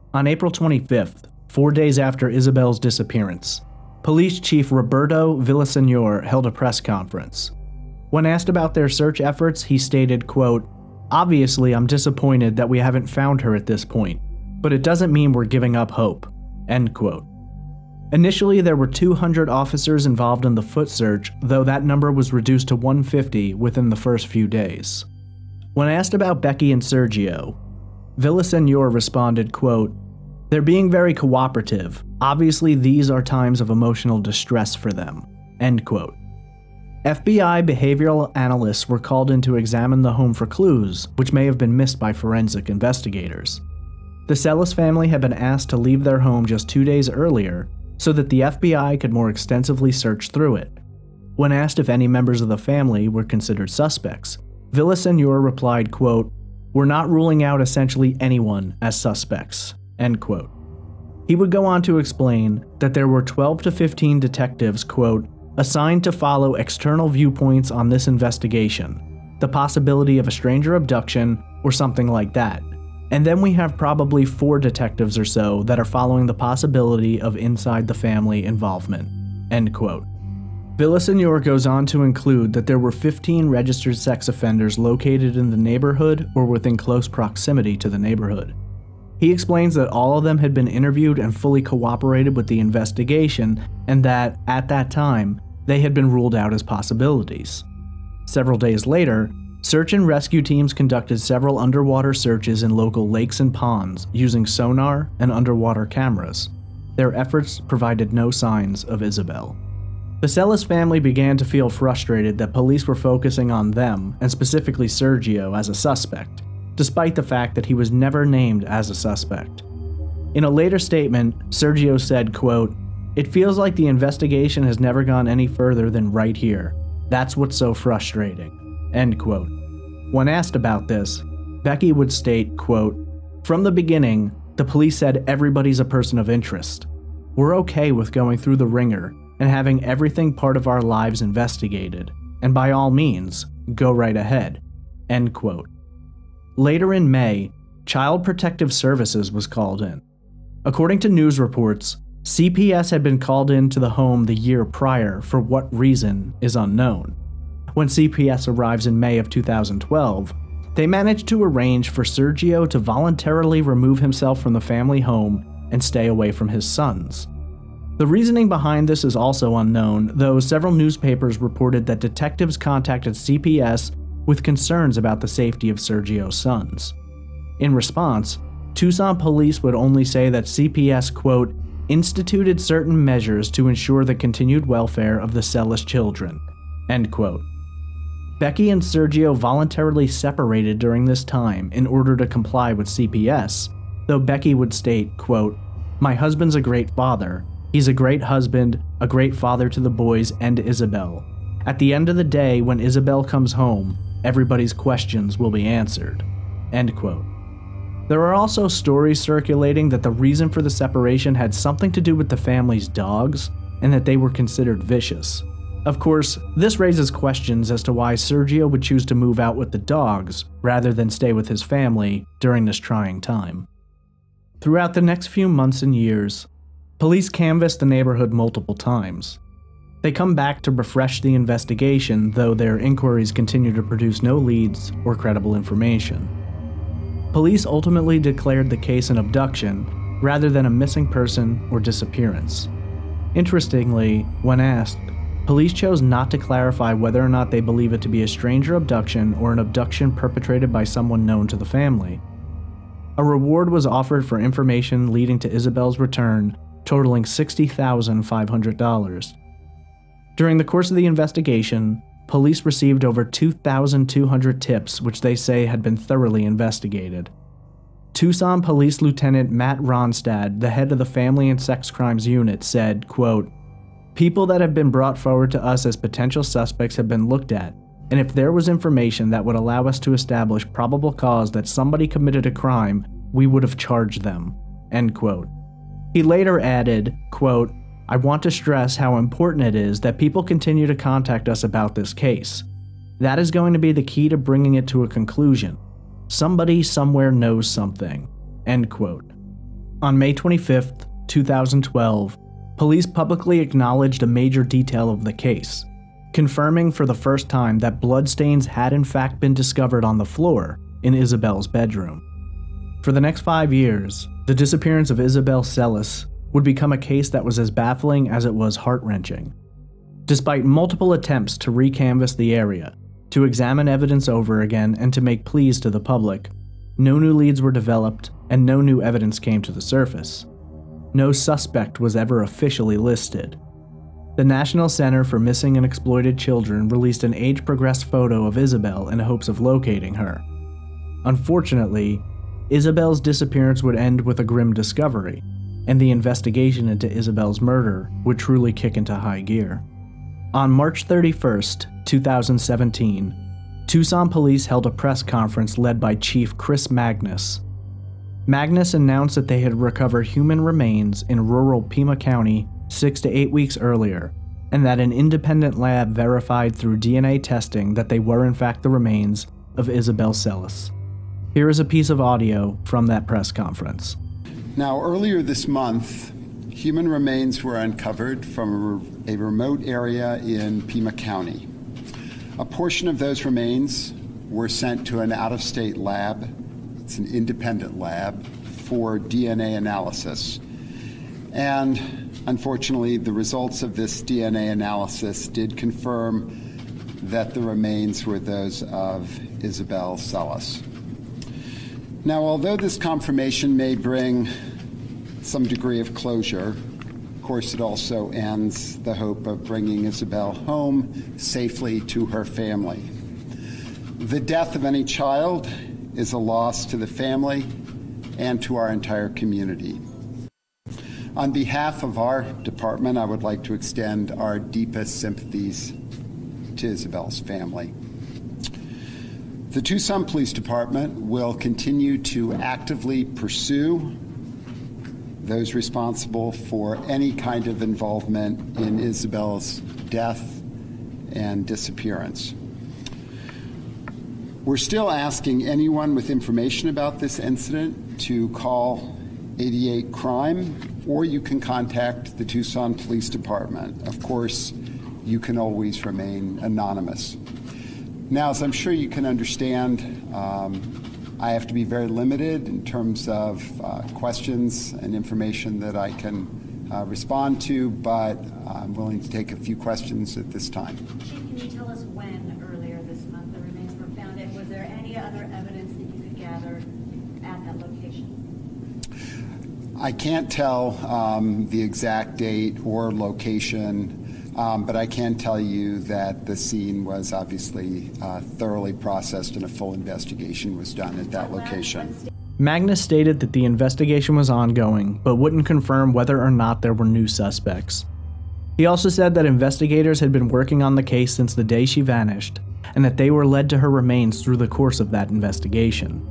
On April twenty-fifth, four days after Isabel's disappearance, Police Chief Roberto Villaseñor held a press conference. When asked about their search efforts, he stated, quote, "Obviously, I'm disappointed that we haven't found her at this point, but it doesn't mean we're giving up hope." End quote. Initially, there were two hundred officers involved in the foot search, though that number was reduced to one hundred fifty within the first few days. When asked about Becky and Sergio, Villaseñor responded, quote, "They're being very cooperative. Obviously, these are times of emotional distress for them." End quote. F B I behavioral analysts were called in to examine the home for clues, which may have been missed by forensic investigators. The Celis family had been asked to leave their home just two days earlier so that the F B I could more extensively search through it. When asked if any members of the family were considered suspects, Villaseñor replied, quote, "We're not ruling out essentially anyone as suspects." End quote. He would go on to explain that there were twelve to fifteen detectives, quote, "assigned to follow external viewpoints on this investigation, the possibility of a stranger abduction or something like that. And then we have probably four detectives or so that are following the possibility of inside the family involvement." End quote. Villaseñor goes on to include that there were fifteen registered sex offenders located in the neighborhood or within close proximity to the neighborhood. He explains that all of them had been interviewed and fully cooperated with the investigation, and that, at that time, they had been ruled out as possibilities. Several days later, search and rescue teams conducted several underwater searches in local lakes and ponds using sonar and underwater cameras. Their efforts provided no signs of Isabel. The Celis family began to feel frustrated that police were focusing on them, and specifically Sergio, as a suspect, despite the fact that he was never named as a suspect. In a later statement, Sergio said, quote, "It feels like the investigation has never gone any further than right here. That's what's so frustrating." End quote. When asked about this, Becky would state, quote, "From the beginning, the police said everybody's a person of interest. We're okay with going through the ringer and having everything part of our lives investigated, and by all means, go right ahead." End quote. Later in May, Child Protective Services was called in. According to news reports, C P S had been called into the home the year prior for what reason is unknown. When C P S arrives in May of two thousand twelve, they managed to arrange for Sergio to voluntarily remove himself from the family home and stay away from his sons. The reasoning behind this is also unknown, though several newspapers reported that detectives contacted C P S with concerns about the safety of Sergio's sons. In response, Tucson police would only say that C P S, quote, "instituted certain measures to ensure the continued welfare of the Celis children." End quote. Becky and Sergio voluntarily separated during this time in order to comply with C P S, though Becky would state, quote, "My husband's a great father. He's a great husband, a great father to the boys and Isabel. At the end of the day, when Isabel comes home, everybody's questions will be answered." End quote. There are also stories circulating that the reason for the separation had something to do with the family's dogs, and that they were considered vicious. Of course, this raises questions as to why Sergio would choose to move out with the dogs rather than stay with his family during this trying time. Throughout the next few months and years, police canvassed the neighborhood multiple times. They come back to refresh the investigation, though their inquiries continue to produce no leads or credible information. Police ultimately declared the case an abduction rather than a missing person or disappearance. Interestingly, when asked, police chose not to clarify whether or not they believe it to be a stranger abduction or an abduction perpetrated by someone known to the family. A reward was offered for information leading to Isabel's return, totaling sixty thousand five hundred dollars. During the course of the investigation, police received over two thousand two hundred tips which they say had been thoroughly investigated. Tucson Police Lieutenant Matt Ronstad, the head of the Family and Sex Crimes Unit, said, quote, "People that have been brought forward to us as potential suspects have been looked at, and if there was information that would allow us to establish probable cause that somebody committed a crime, we would have charged them." End quote. He later added, quote, "I want to stress how important it is that people continue to contact us about this case. That is going to be the key to bringing it to a conclusion. Somebody somewhere knows something." End quote. On May twenty-fifth, two thousand twelve, police publicly acknowledged a major detail of the case, confirming for the first time that bloodstains had in fact been discovered on the floor in Isabel's bedroom. For the next five years, the disappearance of Isabel Celis would become a case that was as baffling as it was heart-wrenching. Despite multiple attempts to recanvass the area, to examine evidence over again, and to make pleas to the public, no new leads were developed and no new evidence came to the surface. No suspect was ever officially listed. The National Center for Missing and Exploited Children released an age-progressed photo of Isabel in hopes of locating her. Unfortunately, Isabel's disappearance would end with a grim discovery, and the investigation into Isabel's murder would truly kick into high gear. On March thirty-first, two thousand seventeen, Tucson police held a press conference led by Chief Chris Magnus. Magnus announced that they had recovered human remains in rural Pima County six to eight weeks earlier, and that an independent lab verified through D N A testing that they were in fact the remains of Isabel Celis. Here is a piece of audio from that press conference. Now, earlier this month, human remains were uncovered from a remote area in Pima County. A portion of those remains were sent to an out-of-state lab. It's an independent lab for D N A analysis. And unfortunately, the results of this D N A analysis did confirm that the remains were those of Isabel Celis. Now, although this confirmation may bring some degree of closure, of course, it also ends the hope of bringing Isabel home safely to her family. The death of any child is a loss to the family and to our entire community. On behalf of our department, I would like to extend our deepest sympathies to Isabel's family. The Tucson Police Department will continue to actively pursue those responsible for any kind of involvement in Isabel's death and disappearance. We're still asking anyone with information about this incident to call eighty-eight crime, or you can contact the Tucson Police Department. Of course, you can always remain anonymous. Now, as I'm sure you can understand, um, I have to be very limited in terms of uh, questions and information that I can uh, respond to, but I'm willing to take a few questions at this time. Chief, can you tell us when earlier this month the remains were found, and was there any other evidence that you could gather at that location? I can't tell um, the exact date or location. Um, but I can tell you that the scene was obviously uh, thoroughly processed and a full investigation was done at that location. Magnus stated that the investigation was ongoing, but wouldn't confirm whether or not there were new suspects. He also said that investigators had been working on the case since the day she vanished, and that they were led to her remains through the course of that investigation.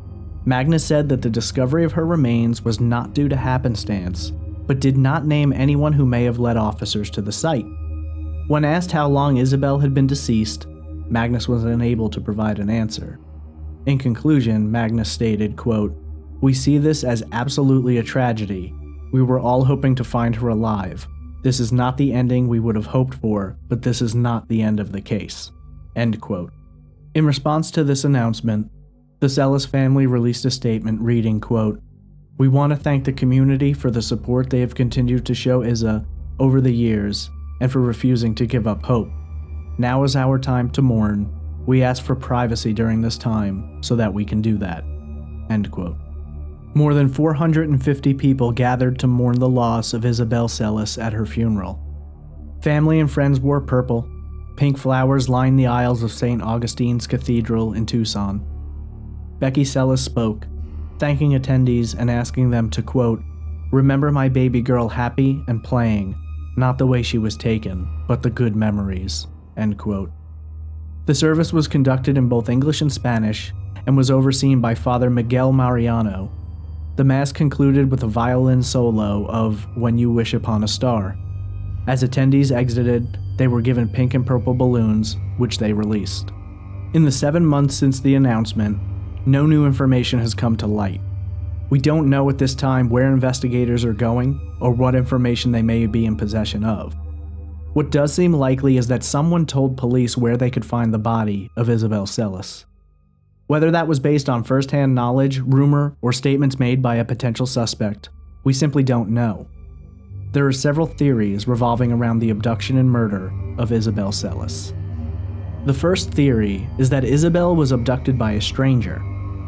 Magnus said that the discovery of her remains was not due to happenstance, but did not name anyone who may have led officers to the site. When asked how long Isabel had been deceased, Magnus was unable to provide an answer. In conclusion, Magnus stated, quote, "We see this as absolutely a tragedy. We were all hoping to find her alive. This is not the ending we would have hoped for, but this is not the end of the case." End quote. In response to this announcement, the Celis family released a statement reading, quote, "We want to thank the community for the support they have continued to show Isa over the years and for refusing to give up hope. Now is our time to mourn. We ask for privacy during this time so that we can do that." End quote. More than four hundred fifty people gathered to mourn the loss of Isabel Celis at her funeral. Family and friends wore purple. Pink flowers lined the aisles of Saint Augustine's Cathedral in Tucson. Becky Celis spoke, thanking attendees and asking them to, quote, "Remember my baby girl happy and playing, not the way she was taken, but the good memories." End quote. The service was conducted in both English and Spanish and was overseen by Father Miguel Mariano. The Mass concluded with a violin solo of "When You Wish Upon a Star." As attendees exited, they were given pink and purple balloons, which they released. In the seven months since the announcement, no new information has come to light. We don't know at this time where investigators are going or what information they may be in possession of. What does seem likely is that someone told police where they could find the body of Isabel Celis. Whether that was based on first-hand knowledge, rumor, or statements made by a potential suspect, we simply don't know. There are several theories revolving around the abduction and murder of Isabel Celis. The first theory is that Isabel was abducted by a stranger.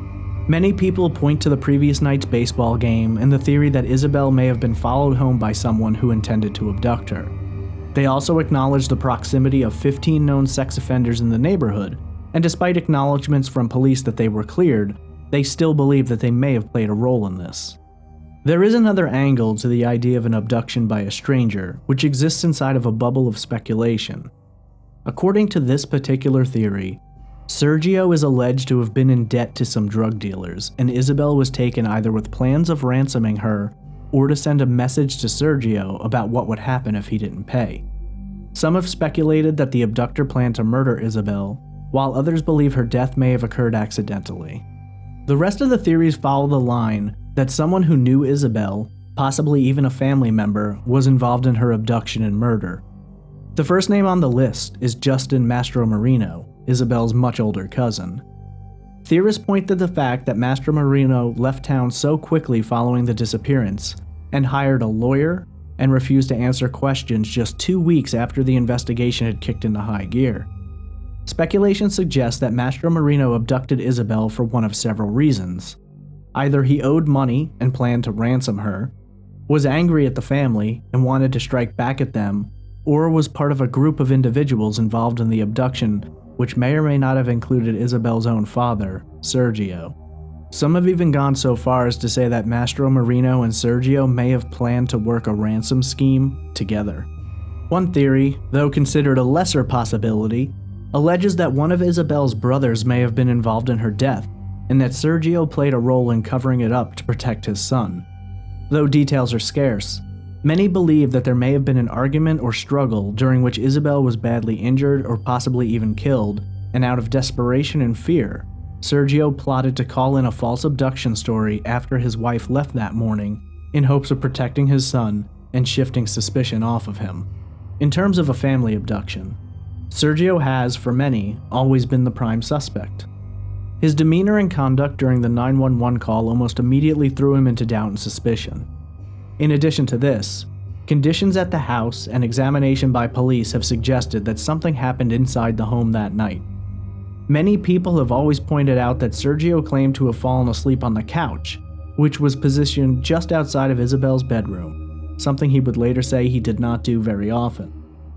Many people point to the previous night's baseball game and the theory that Isabel may have been followed home by someone who intended to abduct her. They also acknowledge the proximity of fifteen known sex offenders in the neighborhood, and despite acknowledgments from police that they were cleared, they still believe that they may have played a role in this. There is another angle to the idea of an abduction by a stranger, which exists inside of a bubble of speculation. According to this particular theory, Sergio is alleged to have been in debt to some drug dealers, and Isabel was taken either with plans of ransoming her or to send a message to Sergio about what would happen if he didn't pay. Some have speculated that the abductor planned to murder Isabel, while others believe her death may have occurred accidentally. The rest of the theories follow the line that someone who knew Isabel, possibly even a family member, was involved in her abduction and murder. The first name on the list is Justin Mastromarino, Isabel's much older cousin. Theorists point to the fact that Mastromarino left town so quickly following the disappearance, and hired a lawyer, and refused to answer questions just two weeks after the investigation had kicked into high gear. Speculation suggests that Mastromarino abducted Isabel for one of several reasons. Either he owed money and planned to ransom her, was angry at the family and wanted to strike back at them, or was part of a group of individuals involved in the abduction, which may or may not have included Isabel's own father, Sergio. Some have even gone so far as to say that Mastromarino and Sergio may have planned to work a ransom scheme together. One theory, though considered a lesser possibility, alleges that one of Isabel's brothers may have been involved in her death, and that Sergio played a role in covering it up to protect his son. Though details are scarce, many believe that there may have been an argument or struggle during which Isabel was badly injured or possibly even killed, and out of desperation and fear, Sergio plotted to call in a false abduction story after his wife left that morning in hopes of protecting his son and shifting suspicion off of him. In terms of a family abduction, Sergio has, for many, always been the prime suspect. His demeanor and conduct during the nine one one call almost immediately threw him into doubt and suspicion. In addition to this, conditions at the house and examination by police have suggested that something happened inside the home that night. Many people have always pointed out that Sergio claimed to have fallen asleep on the couch, which was positioned just outside of Isabel's bedroom, something he would later say he did not do very often.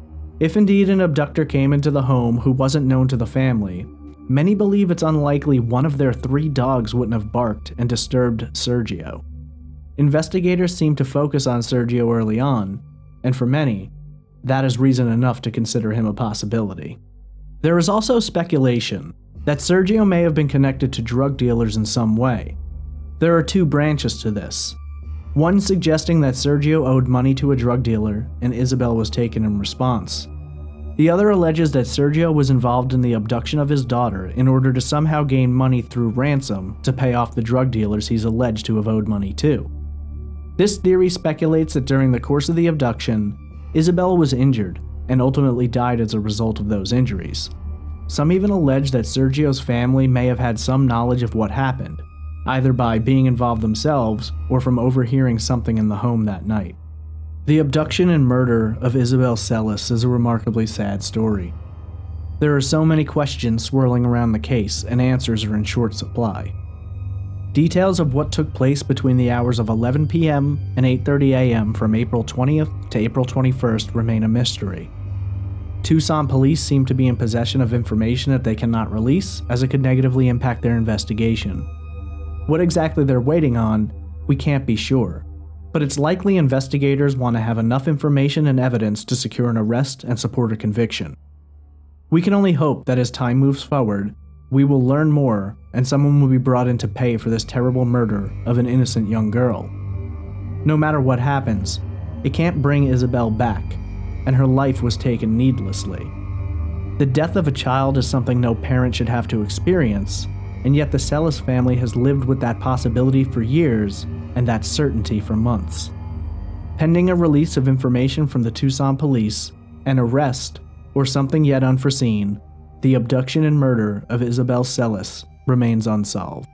If indeed an abductor came into the home who wasn't known to the family, many believe it's unlikely one of their three dogs wouldn't have barked and disturbed Sergio. Investigators seem to focus on Sergio early on, and for many, that is reason enough to consider him a possibility. There is also speculation that Sergio may have been connected to drug dealers in some way. There are two branches to this. One suggesting that Sergio owed money to a drug dealer and Isabel was taken in response. The other alleges that Sergio was involved in the abduction of his daughter in order to somehow gain money through ransom to pay off the drug dealers he's alleged to have owed money to. This theory speculates that during the course of the abduction, Isabel was injured and ultimately died as a result of those injuries. Some even allege that Sergio's family may have had some knowledge of what happened, either by being involved themselves or from overhearing something in the home that night. The abduction and murder of Isabel Celis is a remarkably sad story. There are so many questions swirling around the case, and answers are in short supply. Details of what took place between the hours of eleven p m and eight thirty a m from April twentieth to April twenty-first remain a mystery. Tucson police seem to be in possession of information that they cannot release, as it could negatively impact their investigation. What exactly they're waiting on, we can't be sure, but it's likely investigators want to have enough information and evidence to secure an arrest and support a conviction. We can only hope that as time moves forward, we will learn more and someone will be brought in to pay for this terrible murder of an innocent young girl. No matter what happens, it can't bring Isabel back, and her life was taken needlessly. The death of a child is something no parent should have to experience, and yet the Celis family has lived with that possibility for years and that certainty for months. Pending a release of information from the Tucson police, an arrest, or something yet unforeseen, the abduction and murder of Isabel Celis remains unsolved.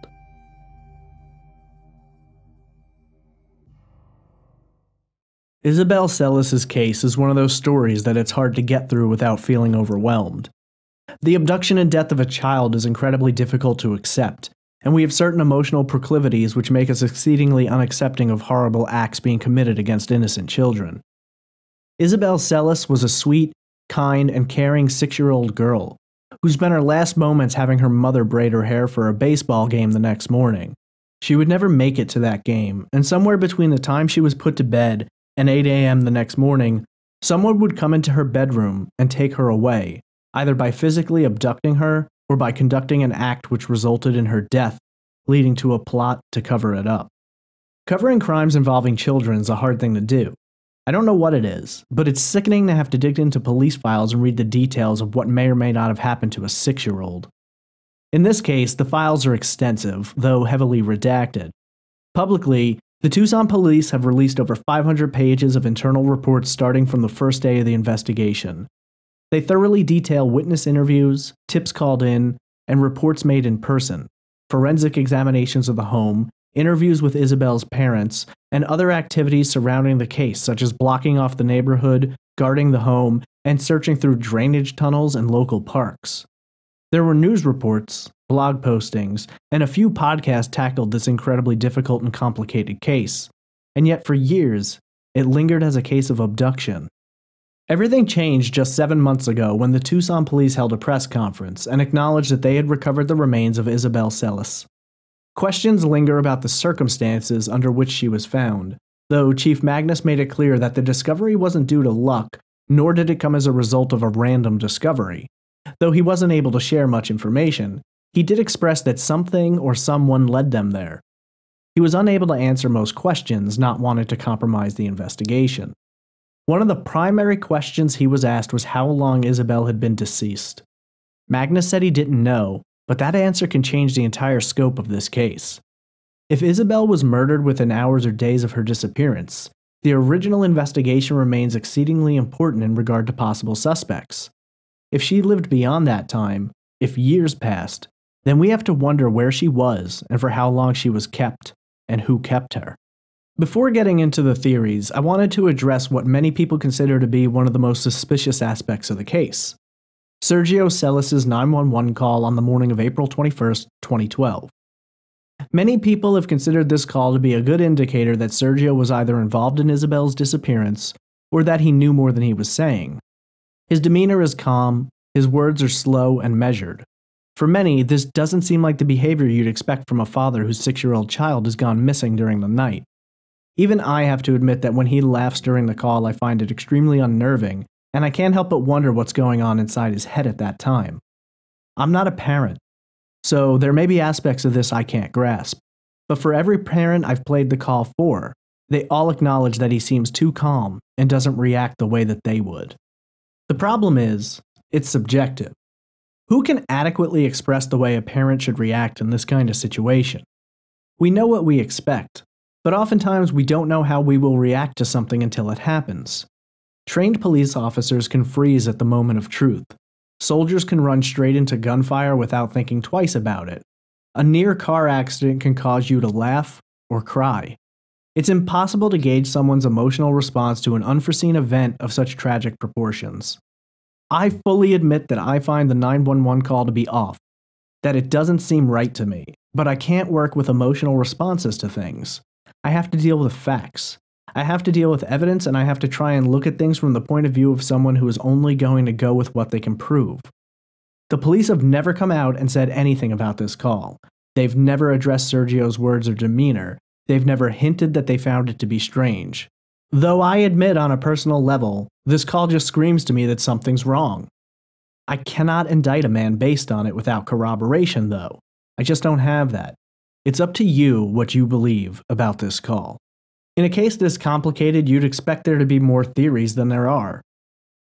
Isabel Celis' case is one of those stories that it's hard to get through without feeling overwhelmed. The abduction and death of a child is incredibly difficult to accept, and we have certain emotional proclivities which make us exceedingly unaccepting of horrible acts being committed against innocent children. Isabel Celis was a sweet, kind, and caring six-year-old girl who spent her last moments having her mother braid her hair for a baseball game the next morning. She would never make it to that game, and somewhere between the time she was put to bed and eight a m the next morning, someone would come into her bedroom and take her away, either by physically abducting her or by conducting an act which resulted in her death, leading to a plot to cover it up. Covering crimes involving children is a hard thing to do. I don't know what it is, but it's sickening to have to dig into police files and read the details of what may or may not have happened to a six-year-old. In this case, the files are extensive, though heavily redacted. Publicly, the Tucson police have released over five hundred pages of internal reports starting from the first day of the investigation. They thoroughly detail witness interviews, tips called in, and reports made in person, forensic examinations of the home, interviews with Isabel's parents, and other activities surrounding the case, such as blocking off the neighborhood, guarding the home, and searching through drainage tunnels and local parks. There were news reports, blog postings, and a few podcasts tackled this incredibly difficult and complicated case, and yet for years, it lingered as a case of abduction. Everything changed just seven months ago when the Tucson police held a press conference and acknowledged that they had recovered the remains of Isabel Celis. Questions linger about the circumstances under which she was found, though Chief Magnus made it clear that the discovery wasn't due to luck, nor did it come as a result of a random discovery. Though he wasn't able to share much information, he did express that something or someone led them there. He was unable to answer most questions, not wanting to compromise the investigation. One of the primary questions he was asked was how long Isabel had been deceased. Magnus said he didn't know, but that answer can change the entire scope of this case. If Isabel was murdered within hours or days of her disappearance, the original investigation remains exceedingly important in regard to possible suspects. If she lived beyond that time, if years passed, then we have to wonder where she was and for how long she was kept, and who kept her. Before getting into the theories, I wanted to address what many people consider to be one of the most suspicious aspects of the case: Sergio Celis' nine one one call on the morning of April twenty-first, twenty twelve. Many people have considered this call to be a good indicator that Sergio was either involved in Isabel's disappearance or that he knew more than he was saying. His demeanor is calm, his words are slow and measured. For many, this doesn't seem like the behavior you'd expect from a father whose six-year-old child has gone missing during the night. Even I have to admit that when he laughs during the call, I find it extremely unnerving, and I can't help but wonder what's going on inside his head at that time. I'm not a parent, so there may be aspects of this I can't grasp, but for every parent I've played the call for, they all acknowledge that he seems too calm and doesn't react the way that they would. The problem is, it's subjective. Who can adequately express the way a parent should react in this kind of situation? We know what we expect, but oftentimes we don't know how we will react to something until it happens. Trained police officers can freeze at the moment of truth. Soldiers can run straight into gunfire without thinking twice about it. A near car accident can cause you to laugh or cry. It's impossible to gauge someone's emotional response to an unforeseen event of such tragic proportions. I fully admit that I find the nine one one call to be off, that it doesn't seem right to me, but I can't work with emotional responses to things. I have to deal with facts. I have to deal with evidence, and I have to try and look at things from the point of view of someone who is only going to go with what they can prove. The police have never come out and said anything about this call. They've never addressed Sergio's words or demeanor. They've never hinted that they found it to be strange. Though I admit on a personal level, this call just screams to me that something's wrong. I cannot indict a man based on it without corroboration, though. I just don't have that. It's up to you what you believe about this call. In a case this complicated, you'd expect there to be more theories than there are.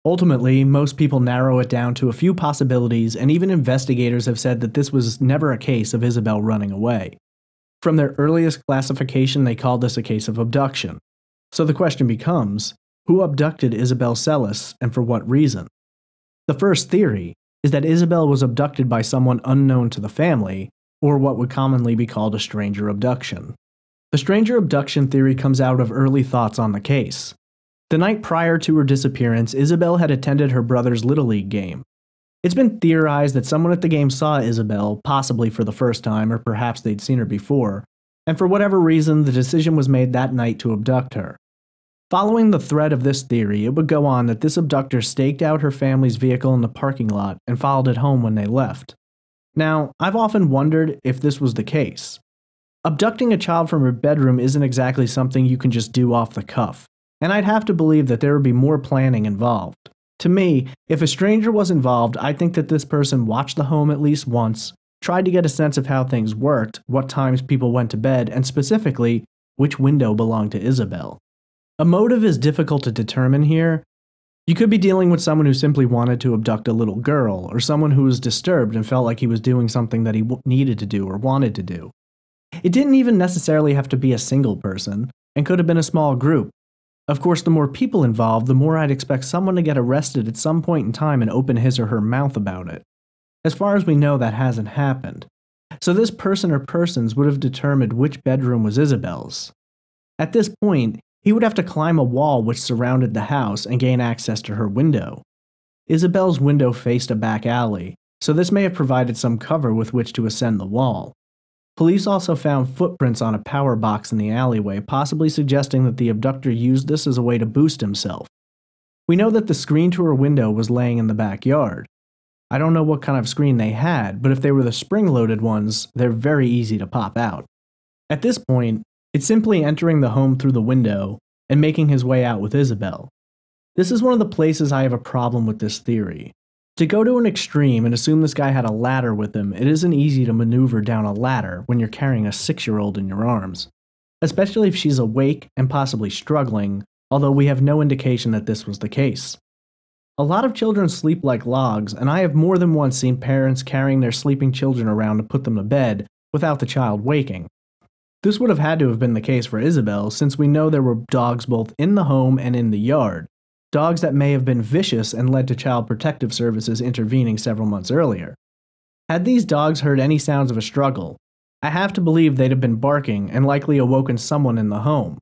Ultimately, most people narrow it down to a few possibilities, and even investigators have said that this was never a case of Isabel running away. From their earliest classification, they called this a case of abduction. So the question becomes, who abducted Isabel Celis and for what reason? The first theory is that Isabel was abducted by someone unknown to the family, or what would commonly be called a stranger abduction. The stranger abduction theory comes out of early thoughts on the case. The night prior to her disappearance, Isabel had attended her brother's Little League game. It's been theorized that someone at the game saw Isabel, possibly for the first time, or perhaps they'd seen her before, and for whatever reason, the decision was made that night to abduct her. Following the thread of this theory, it would go on that this abductor staked out her family's vehicle in the parking lot and followed it home when they left. Now, I've often wondered if this was the case. Abducting a child from her bedroom isn't exactly something you can just do off the cuff, and I'd have to believe that there would be more planning involved. To me, if a stranger was involved, I think that this person watched the home at least once, tried to get a sense of how things worked, what times people went to bed, and specifically, which window belonged to Isabel. A motive is difficult to determine here. You could be dealing with someone who simply wanted to abduct a little girl, or someone who was disturbed and felt like he was doing something that he needed to do or wanted to do. It didn't even necessarily have to be a single person, and could have been a small group. Of course, the more people involved, the more I'd expect someone to get arrested at some point in time and open his or her mouth about it. As far as we know, that hasn't happened. So this person or persons would have determined which bedroom was Isabel's. At this point, he would have to climb a wall which surrounded the house and gain access to her window. Isabel's window faced a back alley, so this may have provided some cover with which to ascend the wall. Police also found footprints on a power box in the alleyway, possibly suggesting that the abductor used this as a way to boost himself. We know that the screen to her window was laying in the backyard. I don't know what kind of screen they had, but if they were the spring-loaded ones, they're very easy to pop out. At this point, it's simply entering the home through the window and making his way out with Isabel. This is one of the places I have a problem with this theory. To go to an extreme and assume this guy had a ladder with him, it isn't easy to maneuver down a ladder when you're carrying a six-year-old in your arms, especially if she's awake and possibly struggling, although we have no indication that this was the case. A lot of children sleep like logs, and I have more than once seen parents carrying their sleeping children around to put them to bed without the child waking. This would have had to have been the case for Isabel, since we know there were dogs both in the home and in the yard. Dogs that may have been vicious and led to Child Protective Services intervening several months earlier. Had these dogs heard any sounds of a struggle, I have to believe they'd have been barking and likely awoken someone in the home.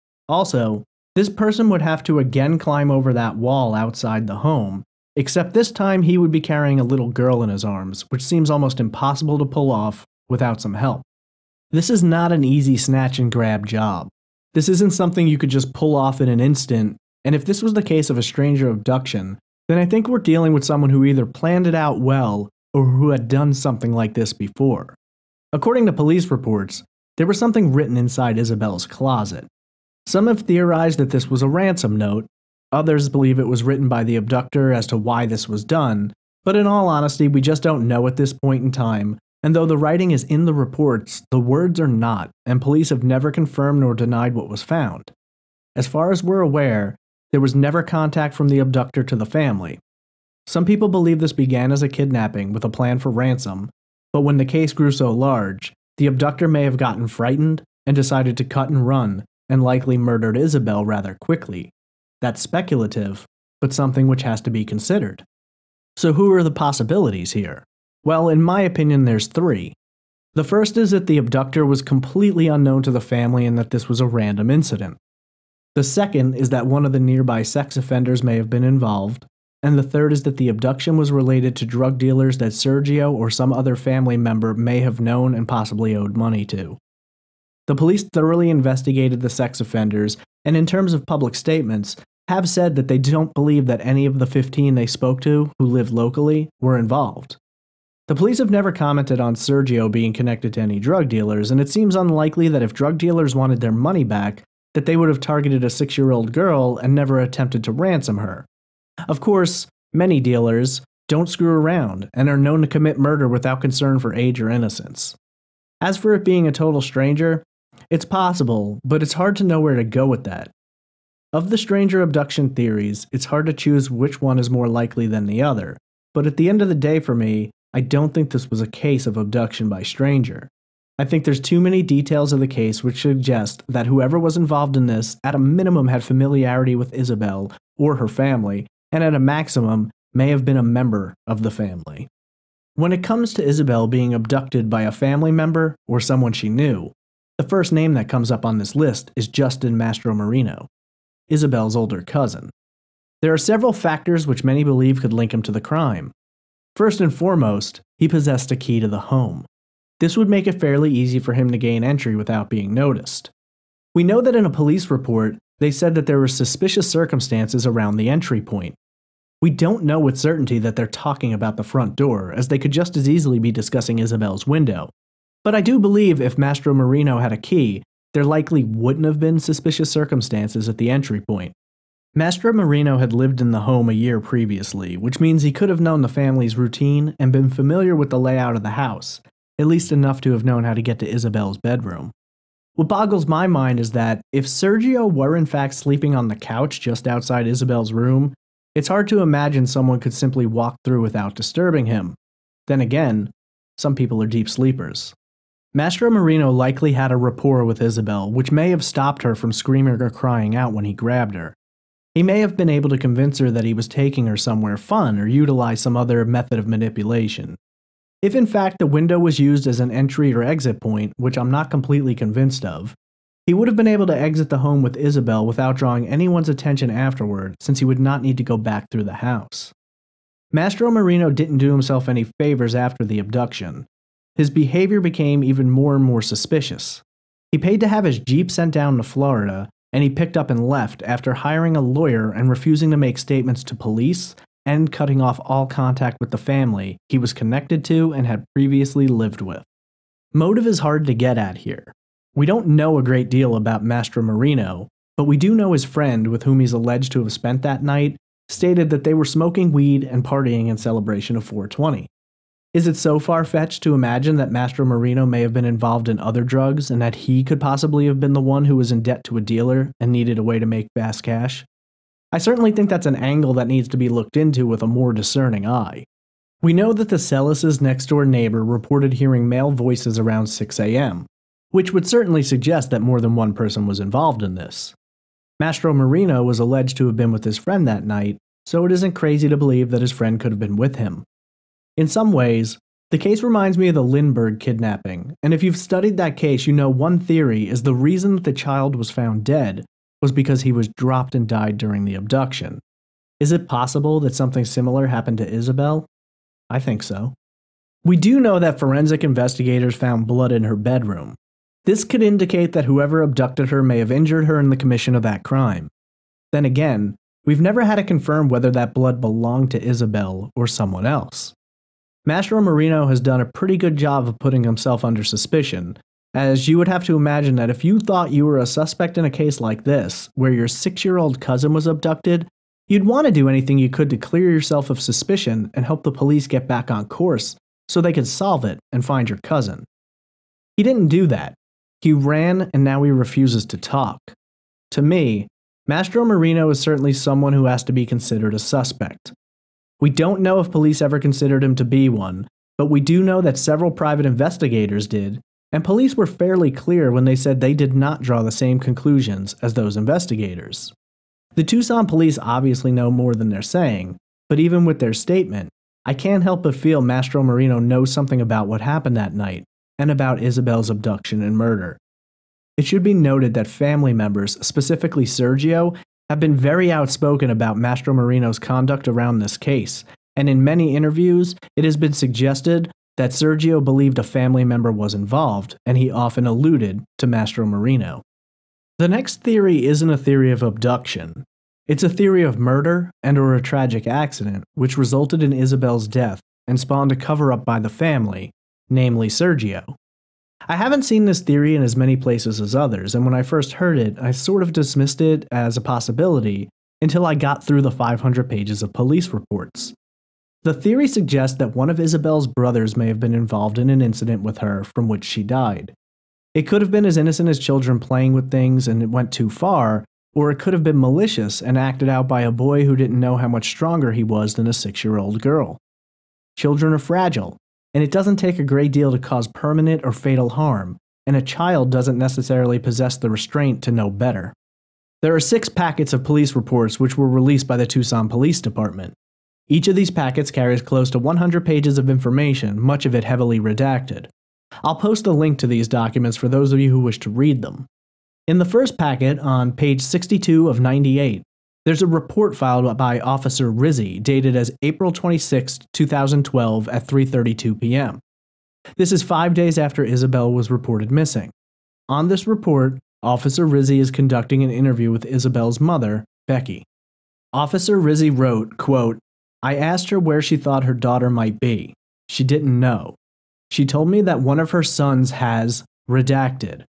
Also, this person would have to again climb over that wall outside the home, except this time he would be carrying a little girl in his arms, which seems almost impossible to pull off without some help. This is not an easy snatch and grab job. This isn't something you could just pull off in an instant. And if this was the case of a stranger abduction, then I think we're dealing with someone who either planned it out well or who had done something like this before. According to police reports, there was something written inside Isabel's closet. Some have theorized that this was a ransom note, others believe it was written by the abductor as to why this was done, but in all honesty, we just don't know at this point in time, and though the writing is in the reports, the words are not, and police have never confirmed nor denied what was found. As far as we're aware, there was never contact from the abductor to the family. Some people believe this began as a kidnapping with a plan for ransom, but when the case grew so large, the abductor may have gotten frightened and decided to cut and run, and likely murdered Isabel rather quickly. That's speculative, but something which has to be considered. So who are the possibilities here? Well, in my opinion, there's three. The first is that the abductor was completely unknown to the family and that this was a random incident. The second is that one of the nearby sex offenders may have been involved, and the third is that the abduction was related to drug dealers that Sergio or some other family member may have known and possibly owed money to. The police thoroughly investigated the sex offenders, and in terms of public statements, have said that they don't believe that any of the fifteen they spoke to, who lived locally, were involved. The police have never commented on Sergio being connected to any drug dealers, and it seems unlikely that if drug dealers wanted their money back, that they would have targeted a six-year-old girl and never attempted to ransom her. Of course, many dealers don't screw around and are known to commit murder without concern for age or innocence. As for it being a total stranger, it's possible, but it's hard to know where to go with that. Of the stranger abduction theories, it's hard to choose which one is more likely than the other, but at the end of the day for me, I don't think this was a case of abduction by stranger. I think there's too many details of the case which suggest that whoever was involved in this at a minimum had familiarity with Isabel or her family, and at a maximum may have been a member of the family. When it comes to Isabel being abducted by a family member or someone she knew, the first name that comes up on this list is Justin Mastromarino, Isabel's older cousin. There are several factors which many believe could link him to the crime. First and foremost, he possessed a key to the home. This would make it fairly easy for him to gain entry without being noticed. We know that in a police report, they said that there were suspicious circumstances around the entry point. We don't know with certainty that they're talking about the front door, as they could just as easily be discussing Isabel's window. But I do believe if Mastromarino had a key, there likely wouldn't have been suspicious circumstances at the entry point. Mastromarino had lived in the home a year previously, which means he could have known the family's routine and been familiar with the layout of the house, at least enough to have known how to get to Isabel's bedroom. What boggles my mind is that if Sergio were in fact sleeping on the couch just outside Isabel's room, it's hard to imagine someone could simply walk through without disturbing him. Then again, some people are deep sleepers. Mastromarino likely had a rapport with Isabel, which may have stopped her from screaming or crying out when he grabbed her. He may have been able to convince her that he was taking her somewhere fun or utilize some other method of manipulation. If in fact the window was used as an entry or exit point, which I'm not completely convinced of, he would have been able to exit the home with Isabel without drawing anyone's attention afterward, since he would not need to go back through the house. Mastromarino didn't do himself any favors after the abduction. His behavior became even more and more suspicious. He paid to have his Jeep sent down to Florida, and he picked up and left after hiring a lawyer and refusing to make statements to police and cutting off all contact with the family he was connected to and had previously lived with. Motive is hard to get at here. We don't know a great deal about Mastromarino, but we do know his friend, with whom he's alleged to have spent that night, stated that they were smoking weed and partying in celebration of four twenty. Is it so far-fetched to imagine that Mastromarino may have been involved in other drugs and that he could possibly have been the one who was in debt to a dealer and needed a way to make fast cash? I certainly think that's an angle that needs to be looked into with a more discerning eye. We know that the Celis' next-door neighbor reported hearing male voices around six a m, which would certainly suggest that more than one person was involved in this. Mastromarino was alleged to have been with his friend that night, so it isn't crazy to believe that his friend could have been with him. In some ways, the case reminds me of the Lindbergh kidnapping, and if you've studied that case, you know one theory is the reason that the child was found dead was because he was dropped and died during the abduction. Is it possible that something similar happened to Isabel? I think so. We do know that forensic investigators found blood in her bedroom. This could indicate that whoever abducted her may have injured her in the commission of that crime. Then again, we've never had it confirmed whether that blood belonged to Isabel or someone else. Mastromarino has done a pretty good job of putting himself under suspicion, as you would have to imagine that if you thought you were a suspect in a case like this, where your six-year-old cousin was abducted, you'd want to do anything you could to clear yourself of suspicion and help the police get back on course so they could solve it and find your cousin. He didn't do that. He ran, and now he refuses to talk. To me, Mastromarino is certainly someone who has to be considered a suspect. We don't know if police ever considered him to be one, but we do know that several private investigators did, and police were fairly clear when they said they did not draw the same conclusions as those investigators. The Tucson police obviously know more than they're saying, but even with their statement, I can't help but feel Mastromarino knows something about what happened that night, and about Isabel's abduction and murder. It should be noted that family members, specifically Sergio, have been very outspoken about Mastromarino's conduct around this case, and in many interviews, it has been suggested that Sergio believed a family member was involved, and he often alluded to Mastromarino. The next theory isn't a theory of abduction. It's a theory of murder and or a tragic accident, which resulted in Isabel's death and spawned a cover-up by the family, namely Sergio. I haven't seen this theory in as many places as others, and when I first heard it, I sort of dismissed it as a possibility until I got through the five hundred pages of police reports. The theory suggests that one of Isabel's brothers may have been involved in an incident with her from which she died. It could have been as innocent as children playing with things and it went too far, or it could have been malicious and acted out by a boy who didn't know how much stronger he was than a six-year-old girl. Children are fragile, and it doesn't take a great deal to cause permanent or fatal harm, and a child doesn't necessarily possess the restraint to know better. There are six packets of police reports which were released by the Tucson Police Department. Each of these packets carries close to one hundred pages of information, much of it heavily redacted. I'll post a link to these documents for those of you who wish to read them. In the first packet, on page sixty-two of ninety-eight, there's a report filed by Officer Rizzi dated as April twenty-sixth, two thousand twelve at three thirty-two p m This is five days after Isabel was reported missing. On this report, Officer Rizzi is conducting an interview with Isabel's mother, Becky. Officer Rizzi wrote, quote, "I asked her where she thought her daughter might be. She didn't know. She told me that one of her sons has redacted.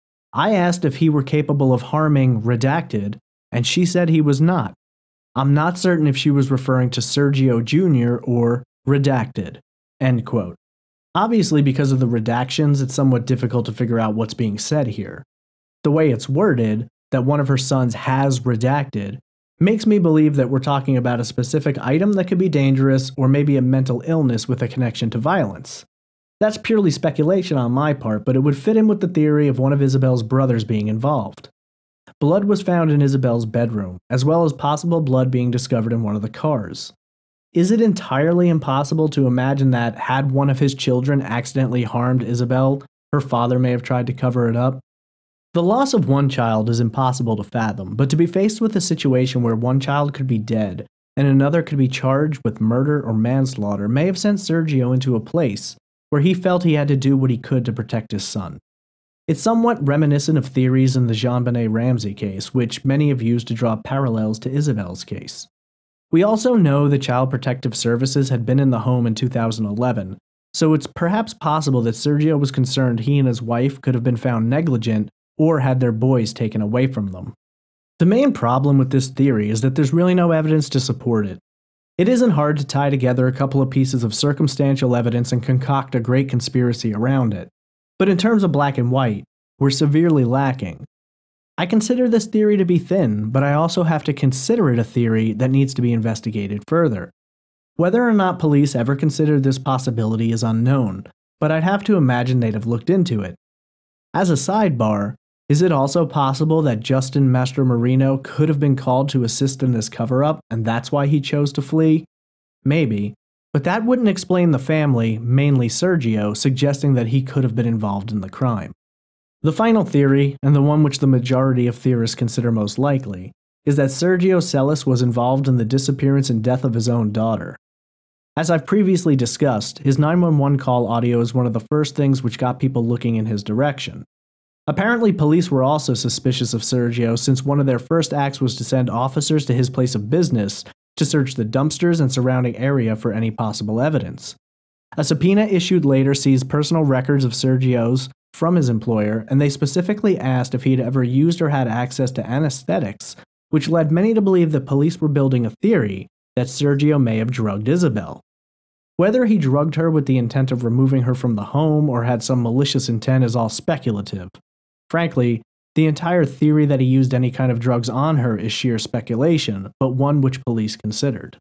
I asked if he were capable of harming redacted, and she said he was not. I'm not certain if she was referring to Sergio Junior or redacted." End quote. Obviously, because of the redactions, it's somewhat difficult to figure out what's being said here. The way it's worded, that one of her sons has redacted, makes me believe that we're talking about a specific item that could be dangerous or maybe a mental illness with a connection to violence. That's purely speculation on my part, but it would fit in with the theory of one of Isabel's brothers being involved. Blood was found in Isabel's bedroom, as well as possible blood being discovered in one of the cars. Is it entirely impossible to imagine that, had one of his children accidentally harmed Isabel, her father may have tried to cover it up? The loss of one child is impossible to fathom, but to be faced with a situation where one child could be dead and another could be charged with murder or manslaughter may have sent Sergio into a place where he felt he had to do what he could to protect his son. It's somewhat reminiscent of theories in the JonBenet Ramsey case, which many have used to draw parallels to Isabel's case. We also know the Child Protective Services had been in the home in two thousand eleven, so it's perhaps possible that Sergio was concerned he and his wife could have been found negligent or had their boys taken away from them. The main problem with this theory is that there's really no evidence to support it. It isn't hard to tie together a couple of pieces of circumstantial evidence and concoct a great conspiracy around it. But in terms of black and white, we're severely lacking. I consider this theory to be thin, but I also have to consider it a theory that needs to be investigated further. Whether or not police ever considered this possibility is unknown, but I'd have to imagine they'd have looked into it. As a sidebar, is it also possible that Justin Mastromarino could have been called to assist in this cover-up, and that's why he chose to flee? Maybe, but that wouldn't explain the family, mainly Sergio, suggesting that he could have been involved in the crime. The final theory, and the one which the majority of theorists consider most likely, is that Sergio Celis was involved in the disappearance and death of his own daughter. As I've previously discussed, his nine one one call audio is one of the first things which got people looking in his direction. Apparently, police were also suspicious of Sergio since one of their first acts was to send officers to his place of business to search the dumpsters and surrounding area for any possible evidence. A subpoena issued later seized personal records of Sergio's from his employer, and they specifically asked if he'd ever used or had access to anesthetics, which led many to believe that police were building a theory that Sergio may have drugged Isabel. Whether he drugged her with the intent of removing her from the home or had some malicious intent is all speculative. Frankly, the entire theory that he used any kind of drugs on her is sheer speculation, but one which police considered.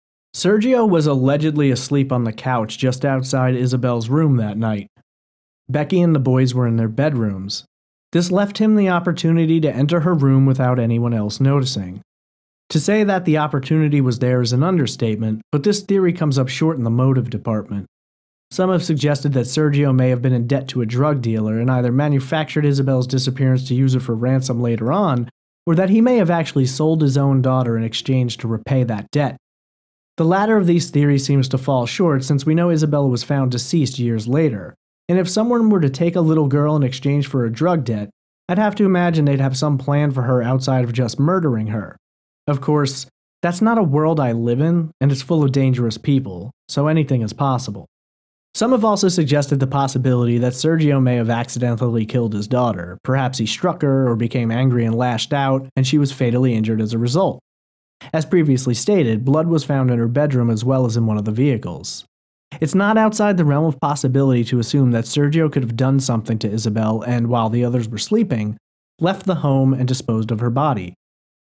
Sergio was allegedly asleep on the couch just outside Isabel's room that night. Becky and the boys were in their bedrooms. This left him the opportunity to enter her room without anyone else noticing. To say that the opportunity was there is an understatement, but this theory comes up short in the motive department. Some have suggested that Sergio may have been in debt to a drug dealer and either manufactured Isabel's disappearance to use her for ransom later on, or that he may have actually sold his own daughter in exchange to repay that debt. The latter of these theories seems to fall short since we know Isabel was found deceased years later, and if someone were to take a little girl in exchange for a drug debt, I'd have to imagine they'd have some plan for her outside of just murdering her. Of course, that's not a world I live in, and it's full of dangerous people, so anything is possible. Some have also suggested the possibility that Sergio may have accidentally killed his daughter. Perhaps he struck her or became angry and lashed out, and she was fatally injured as a result. As previously stated, blood was found in her bedroom as well as in one of the vehicles. It's not outside the realm of possibility to assume that Sergio could have done something to Isabel and, while the others were sleeping, left the home and disposed of her body.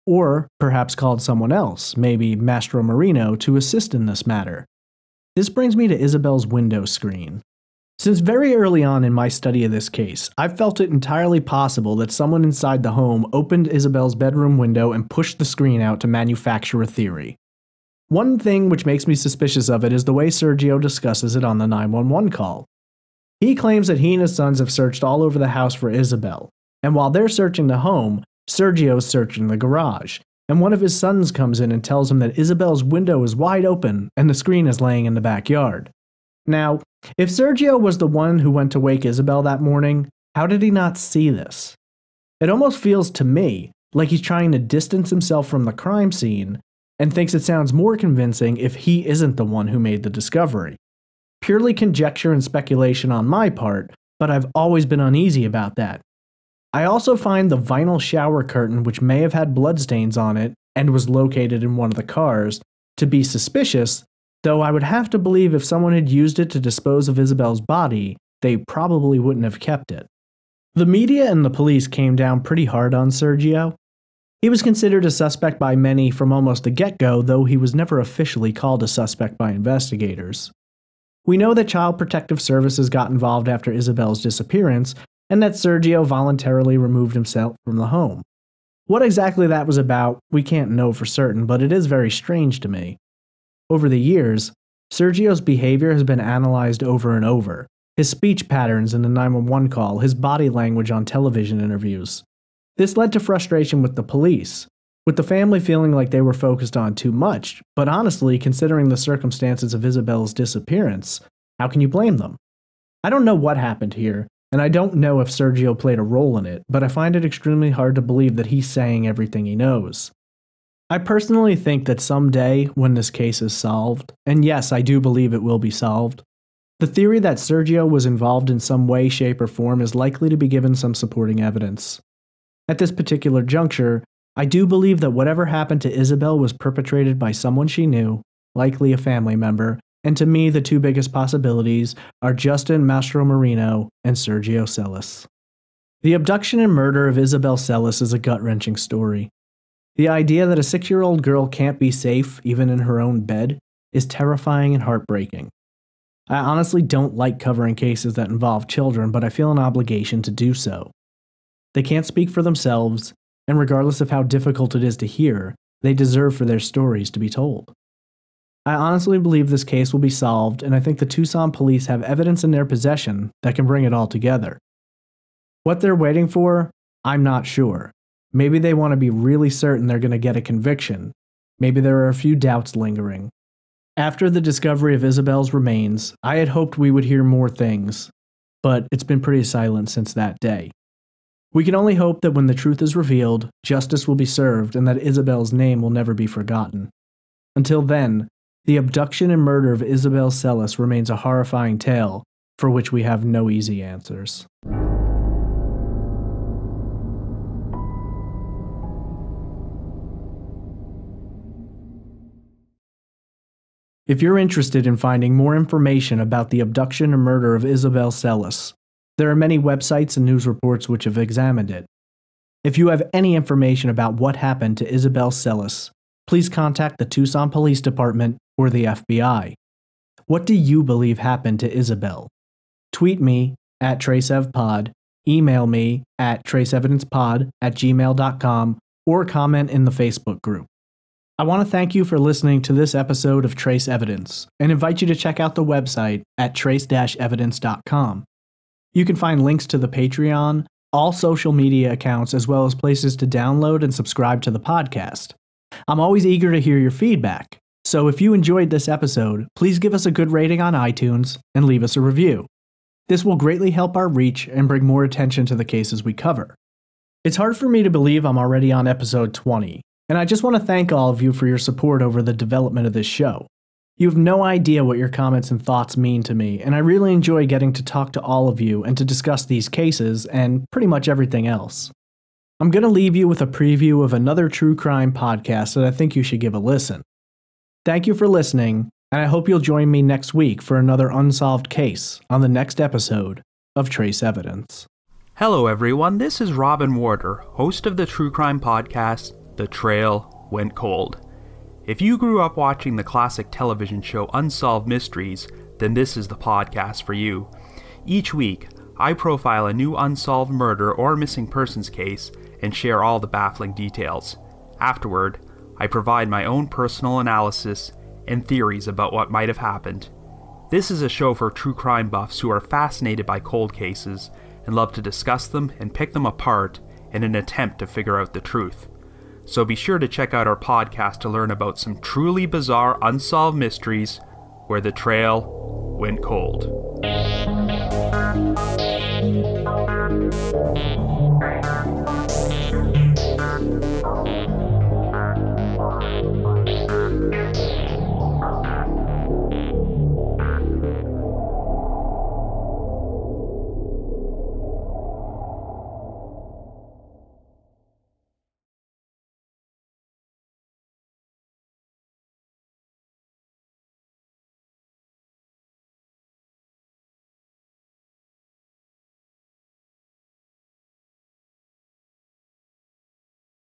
or perhaps called someone else, maybe Mastromarino, to assist in this matter. This brings me to Isabel's window screen. Since very early on in my study of this case, I've felt it entirely possible that someone inside the home opened Isabel's bedroom window and pushed the screen out to manufacture a theory. One thing which makes me suspicious of it is the way Sergio discusses it on the nine one one call. He claims that he and his sons have searched all over the house for Isabel, and while they're searching the home, Sergio's searching the garage, and one of his sons comes in and tells him that Isabel's window is wide open and the screen is laying in the backyard. Now, if Sergio was the one who went to wake Isabel that morning, how did he not see this? It almost feels to me like he's trying to distance himself from the crime scene and thinks it sounds more convincing if he isn't the one who made the discovery. Purely conjecture and speculation on my part, but I've always been uneasy about that. I also find the vinyl shower curtain, which may have had bloodstains on it and was located in one of the cars, to be suspicious, though I would have to believe if someone had used it to dispose of Isabel's body, they probably wouldn't have kept it. The media and the police came down pretty hard on Sergio. He was considered a suspect by many from almost the get-go, though he was never officially called a suspect by investigators. We know that Child Protective Services got involved after Isabel's disappearance, and that Sergio voluntarily removed himself from the home. What exactly that was about, we can't know for certain, but it is very strange to me. Over the years, Sergio's behavior has been analyzed over and over. His speech patterns in the nine one one call, his body language on television interviews. This led to frustration with the police, with the family feeling like they were focused on too much, but honestly, considering the circumstances of Isabel's disappearance, how can you blame them? I don't know what happened here, and I don't know if Sergio played a role in it, but I find it extremely hard to believe that he's saying everything he knows. I personally think that someday, when this case is solved, and yes, I do believe it will be solved, the theory that Sergio was involved in some way, shape, or form is likely to be given some supporting evidence. At this particular juncture, I do believe that whatever happened to Isabel was perpetrated by someone she knew, likely a family member, and to me the two biggest possibilities are Justin Mastromarino and Sergio Celis. The abduction and murder of Isabel Celis is a gut-wrenching story. The idea that a six-year-old girl can't be safe, even in her own bed, is terrifying and heartbreaking. I honestly don't like covering cases that involve children, but I feel an obligation to do so. They can't speak for themselves, and regardless of how difficult it is to hear, they deserve for their stories to be told. I honestly believe this case will be solved, and I think the Tucson police have evidence in their possession that can bring it all together. What they're waiting for, I'm not sure. Maybe they want to be really certain they're going to get a conviction. Maybe there are a few doubts lingering. After the discovery of Isabel's remains, I had hoped we would hear more things, but it's been pretty silent since that day. We can only hope that when the truth is revealed, justice will be served and that Isabel's name will never be forgotten. Until then, the abduction and murder of Isabel Celis remains a horrifying tale for which we have no easy answers. If you're interested in finding more information about the abduction and murder of Isabel Celis, there are many websites and news reports which have examined it. If you have any information about what happened to Isabel Celis, please contact the Tucson Police Department or the F B I. What do you believe happened to Isabel? Tweet me at TraceEvPod, email me at traceevidencepod at gmail dot com, or comment in the Facebook group. I want to thank you for listening to this episode of Trace Evidence and invite you to check out the website at trace dash evidence dot com. You can find links to the Patreon, all social media accounts, as well as places to download and subscribe to the podcast. I'm always eager to hear your feedback, so if you enjoyed this episode, please give us a good rating on iTunes and leave us a review. This will greatly help our reach and bring more attention to the cases we cover. It's hard for me to believe I'm already on episode twenty. And I just want to thank all of you for your support over the development of this show. You have no idea what your comments and thoughts mean to me, and I really enjoy getting to talk to all of you and to discuss these cases and pretty much everything else. I'm going to leave you with a preview of another true crime podcast that I think you should give a listen. Thank you for listening, and I hope you'll join me next week for another unsolved case on the next episode of Trace Evidence. Hello everyone, this is Robin Warder, host of the true crime podcast, The trail went cold. If you grew up watching the classic television show Unsolved Mysteries, then this is the podcast for you. Each week, I profile a new unsolved murder or missing persons case and share all the baffling details. Afterward, I provide my own personal analysis and theories about what might have happened. This is a show for true crime buffs who are fascinated by cold cases and love to discuss them and pick them apart in an attempt to figure out the truth. So be sure to check out our podcast to learn about some truly bizarre unsolved mysteries where the trail went cold.